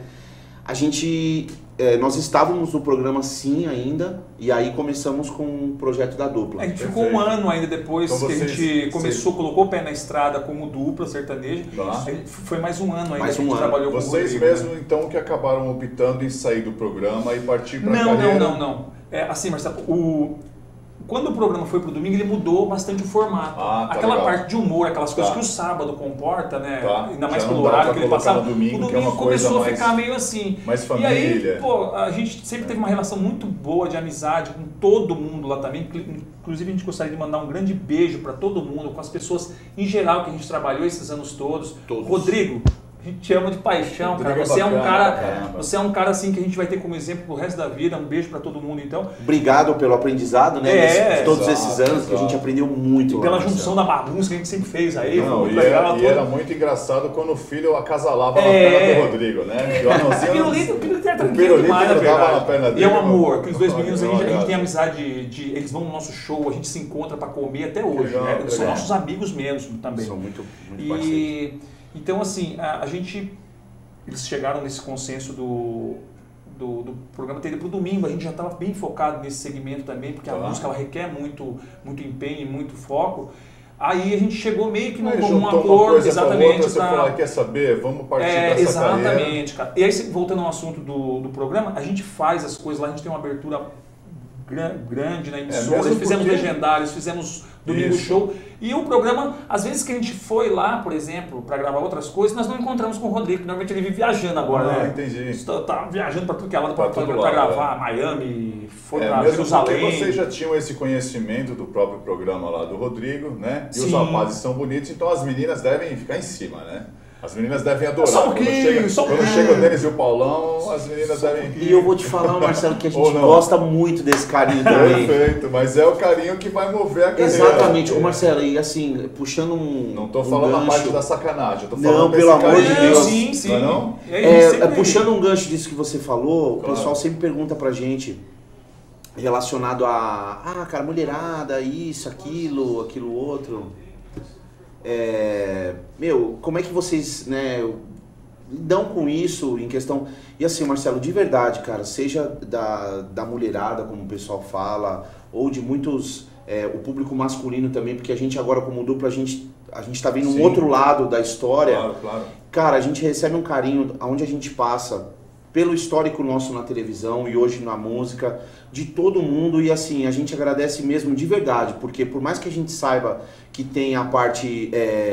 Nós estávamos no programa sim ainda, e aí começamos com o projeto da dupla. A gente ficou um ano ainda depois que a gente começou, colocou o pé na estrada como dupla sertaneja. Foi mais um ano ainda que a gente trabalhou com o Vocês Rodrigo, mesmo, né? Então, que acabaram optando em sair do programa e partir para a carreira? Não. Assim, Marcelo, quando o programa foi pro domingo, ele mudou bastante o formato. Aquela parte de humor, aquelas coisas que o sábado comporta, né? Ainda mais pelo horário que ele passava. O domingo começou a ficar meio assim. Mais família. E aí, pô, a gente sempre teve uma relação muito boa de amizade com todo mundo lá também. Inclusive, a gente gostaria de mandar um grande beijo para todo mundo, com as pessoas em geral que a gente trabalhou esses anos todos. Rodrigo, a gente te ama de paixão, cara. Você é um cara assim que a gente vai ter como exemplo pro resto da vida. Um beijo pra todo mundo, então. Obrigado pelo aprendizado, né? Todos esses anos que a gente aprendeu muito. E pela junção da bagunça que a gente sempre fez aí. Era muito engraçado quando o filho acasalava na perna do Rodrigo, né? O Pirulito era tranquilo demais, na verdade. E é um amor. Aqueles dois meninos, a gente tem amizade eles vão no nosso show, a gente se encontra pra comer até hoje, né? São nossos amigos mesmo também. São muito parceiros. Então, assim, eles chegaram nesse consenso do programa ter ido pro domingo. A gente já estava bem focado nesse segmento também, porque a música ela requer muito empenho e muito foco. Aí a gente chegou meio que num acordo, exatamente. Você falou, quer saber? Vamos partir dessa exatamente, cara. E aí, voltando ao assunto do programa, a gente faz as coisas lá, a gente tem uma abertura grande na emissora, fizemos Legendários, fizemos Domingo Show. E o programa, às vezes que a gente foi lá, por exemplo, para gravar outras coisas, nós não encontramos com o Rodrigo, que normalmente ele vive viajando agora, né? Entendi. Tá viajando para tudo que é lado, para gravar, Miami, foi para mesmo Jerusalém. Porque vocês já tinham esse conhecimento do próprio programa lá do Rodrigo, né? E os rapazes são bonitos, então as meninas devem ficar em cima, né? As meninas devem adorar. Quando chega o Denis e o Paulão, as meninas devem... E eu vou te falar, Marcelo, que a gente gosta muito desse carinho também. Perfeito, mas é o carinho que vai mover a carreira. Exatamente. Ô Marcelo, e assim, puxando um... Não tô falando a parte da sacanagem, eu tô falando não, pelo amor de Deus. Sim, sim. Não? Puxando um gancho disso que você falou, o pessoal sempre pergunta pra gente relacionado a... cara, mulherada, isso, aquilo outro... como é que vocês, né, lidam com isso em questão... E assim, Marcelo, de verdade, cara, seja da mulherada, como o pessoal fala, ou de muitos, o público masculino também, porque a gente agora como dupla, a gente tá vendo um outro lado da história. Claro. Cara, a gente recebe um carinho aonde a gente passa, pelo histórico nosso na televisão e hoje na música, de todo mundo, e assim, a gente agradece mesmo de verdade, porque por mais que a gente saiba que tem a parte,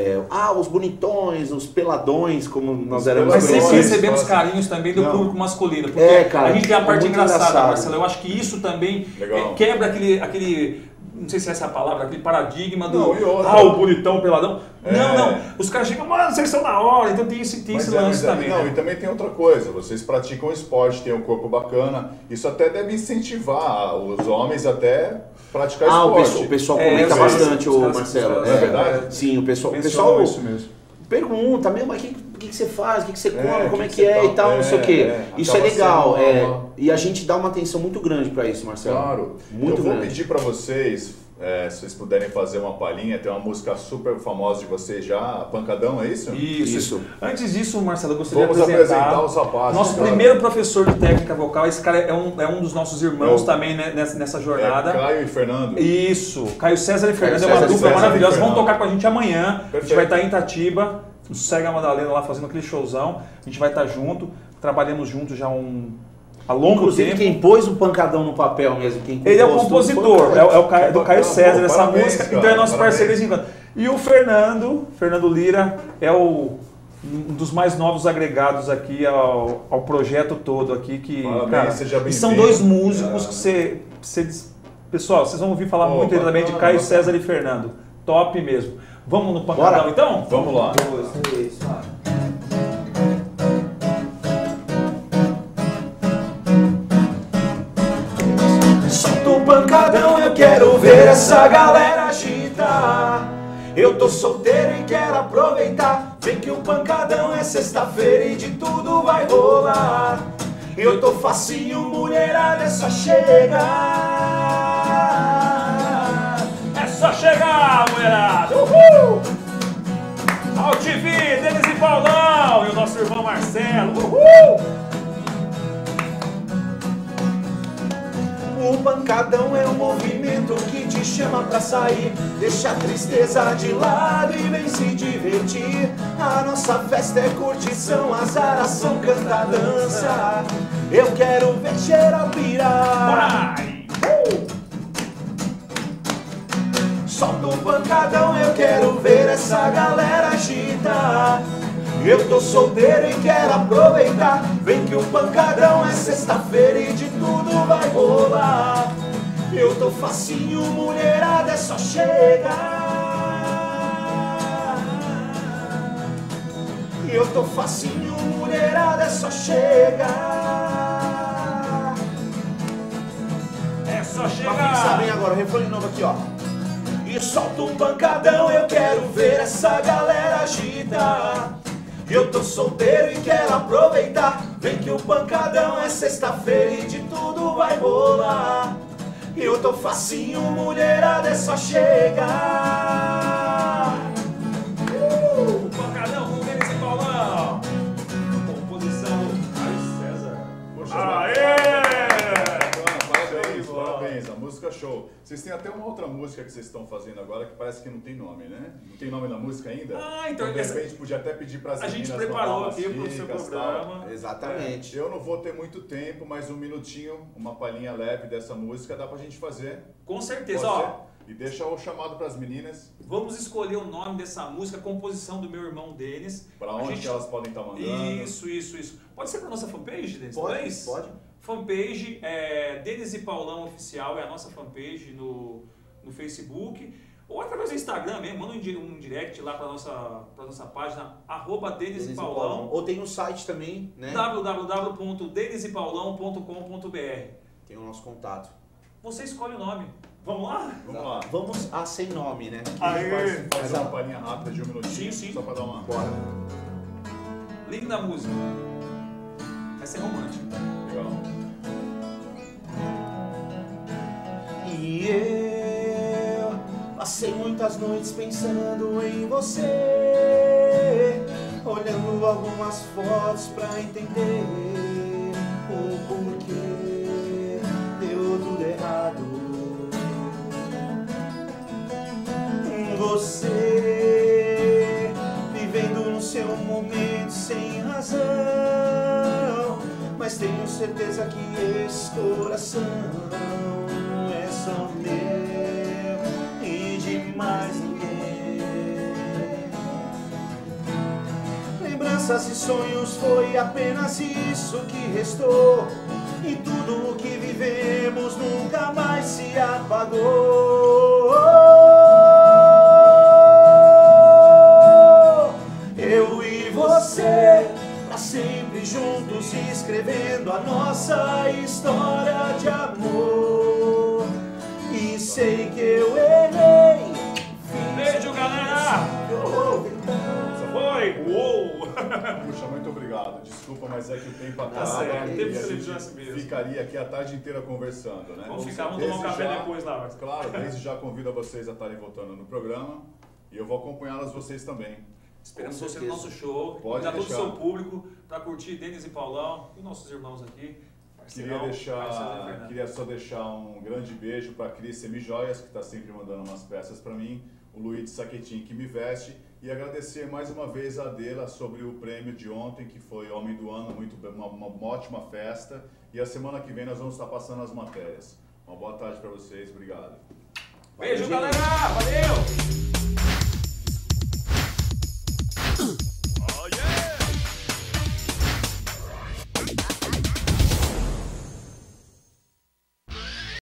os bonitões, os peladões, como nós éramos. Mas sempre recebemos carinhos também do público masculino, porque cara, a gente tem a parte engraçada, engraçado. Marcelo, eu acho que isso também quebra aquele não sei se é essa a palavra, aquele paradigma do o bonitão, peladão. Não, os caras chegam, mano, vocês são da hora, então tem esse lance também. Não, e também tem outra coisa, vocês praticam esporte, têm um corpo bacana, isso até deve incentivar os homens até praticar esporte. O pessoal comenta bastante, Marcelo. Não é verdade? Sim, o pessoal isso mesmo. Pergunta mesmo, mas o que você faz, o que você come, como é que é e tal, não sei o quê. Isso é legal, e a gente dá uma atenção muito grande pra isso, Marcelo. Claro. Muito grande. Eu vou pedir pra vocês, se vocês puderem fazer uma palhinha, tem uma música super famosa de vocês já, Pancadão, é isso? Isso. Antes disso, Marcelo, eu gostaria de apresentar os rapazes. Nosso primeiro professor de técnica vocal, esse cara é um dos nossos irmãos também, né, nessa jornada. Caio e Fernando. Isso, Caio César e Fernando, é uma dupla maravilhosa, vão tocar com a gente amanhã. Perfeito. A gente vai estar em Itatiba, no Cega Madalena lá fazendo aquele showzão, a gente vai estar junto, trabalhamos juntos já há longo tempo. Quem pôs o Pancadão no papel mesmo, ele é o compositor, é do Caio César, essa música, então é nosso parceiro de enquanto. E o Fernando Lira é um dos mais novos agregados aqui ao projeto todo aqui, que cara, e são dois músicos que pessoal, vocês vão ouvir falar muito também de Caio César e Fernando, top mesmo. Vamos no Pancadão então? Vamos lá. 2, 3, 4. Solta o pancadão, eu quero ver essa galera agitar. Eu tô solteiro e quero aproveitar. Vem que o pancadão é sexta-feira e de tudo vai rolar. Eu tô facinho, mulherada, é só chegar. É só chegar, mulherada! Uhul! AltV, Denis e Paulão e o nosso irmão Marcelo. Uhul! O pancadão é um movimento que te chama pra sair. Deixa a tristeza de lado e vem se divertir. A nossa festa é curtição, azaração, canta, dança. Eu quero ver geral pirar. Solta o pancadão, eu quero ver essa galera agitar. Eu tô solteiro e quero aproveitar. Vem que o pancadão é sexta-feira e de tudo vai rolar. Eu tô facinho, mulherada, é só chegar. Eu tô facinho, mulherada, é só chegar. É só chegar. Pra fixar bem agora, o refrão de novo aqui, ó. E solta um pancadão, eu quero ver essa galera agitar. Eu tô solteiro e quero aproveitar. Vem que o pancadão é sexta-feira e de tudo vai rolar. Eu tô facinho, mulherada, é só chegar. O pancadão com o Denis e Paulão. Composição do Caio César. Aê! Parabéns, a música show. Vocês têm até uma outra música que vocês estão fazendo agora que parece que não tem nome, né? Não tem nome na música ainda? Então de repente podia até pedir para as meninas. A gente preparou aqui para o seu programa. Tal. Exatamente. Eu não vou ter muito tempo, mas um minutinho, uma palhinha leve dessa música dá pra gente fazer. Com certeza, ó. E deixa o chamado para as meninas. Vamos escolher o nome dessa música, a composição do meu irmão Denis. Para onde que elas podem estar mandando? Isso. Pode ser para nossa fanpage, Denis? Pode. Fanpage, Denis e Paulão Oficial, é a nossa fanpage no Facebook. Ou através do Instagram mesmo, manda um direct lá para nossa página, @Denis e Paulão. Ou tem no site também, né? www.denisepaullão.com.br. Tem o nosso contato. Você escolhe o nome. Vamos lá? Vamos lá. Vamos a sem nome, né? Faz uma palhinha rápida de um minutinho. Sim. Só para dar uma... Bora. Linda música. Vai ser romântica. Legal. E eu passei muitas noites pensando em você, olhando algumas fotos pra entender o porquê deu tudo errado. Você vivendo no seu momento sem razão, mas tenho certeza que esse coração é só meu e de mais ninguém. Lembranças e sonhos foi apenas isso que restou, e tudo o que vivemos nunca mais se apagou. Eu e você, pra sempre juntos, escrevendo a nossa história de amor. E sei que eu errei. Beijo, galera! Foi! Uou! Puxa, muito obrigado. Desculpa, mas é que o tempo acaba. Certo. E Tempo a de televisão gente mesmo. ficaria aqui a tarde inteira conversando, né? Vamos tomar um café depois lá. Mas... Claro, desde já convido a vocês a estarem voltando no programa e eu vou acompanhá-las vocês também. Esperamos você no nosso show. Pode todo o deixar. seu público para curtir Denis e Paulão e nossos irmãos aqui. Queria só deixar um grande beijo para a Cris Semijoias, que está sempre mandando umas peças para mim, o Luiz Saquetin, que me veste, e agradecer mais uma vez a Adela sobre o prêmio de ontem, que foi Homem do Ano, uma ótima festa, e a semana que vem nós vamos estar passando as matérias. Uma boa tarde para vocês, obrigado. Beijo, galera! Valeu!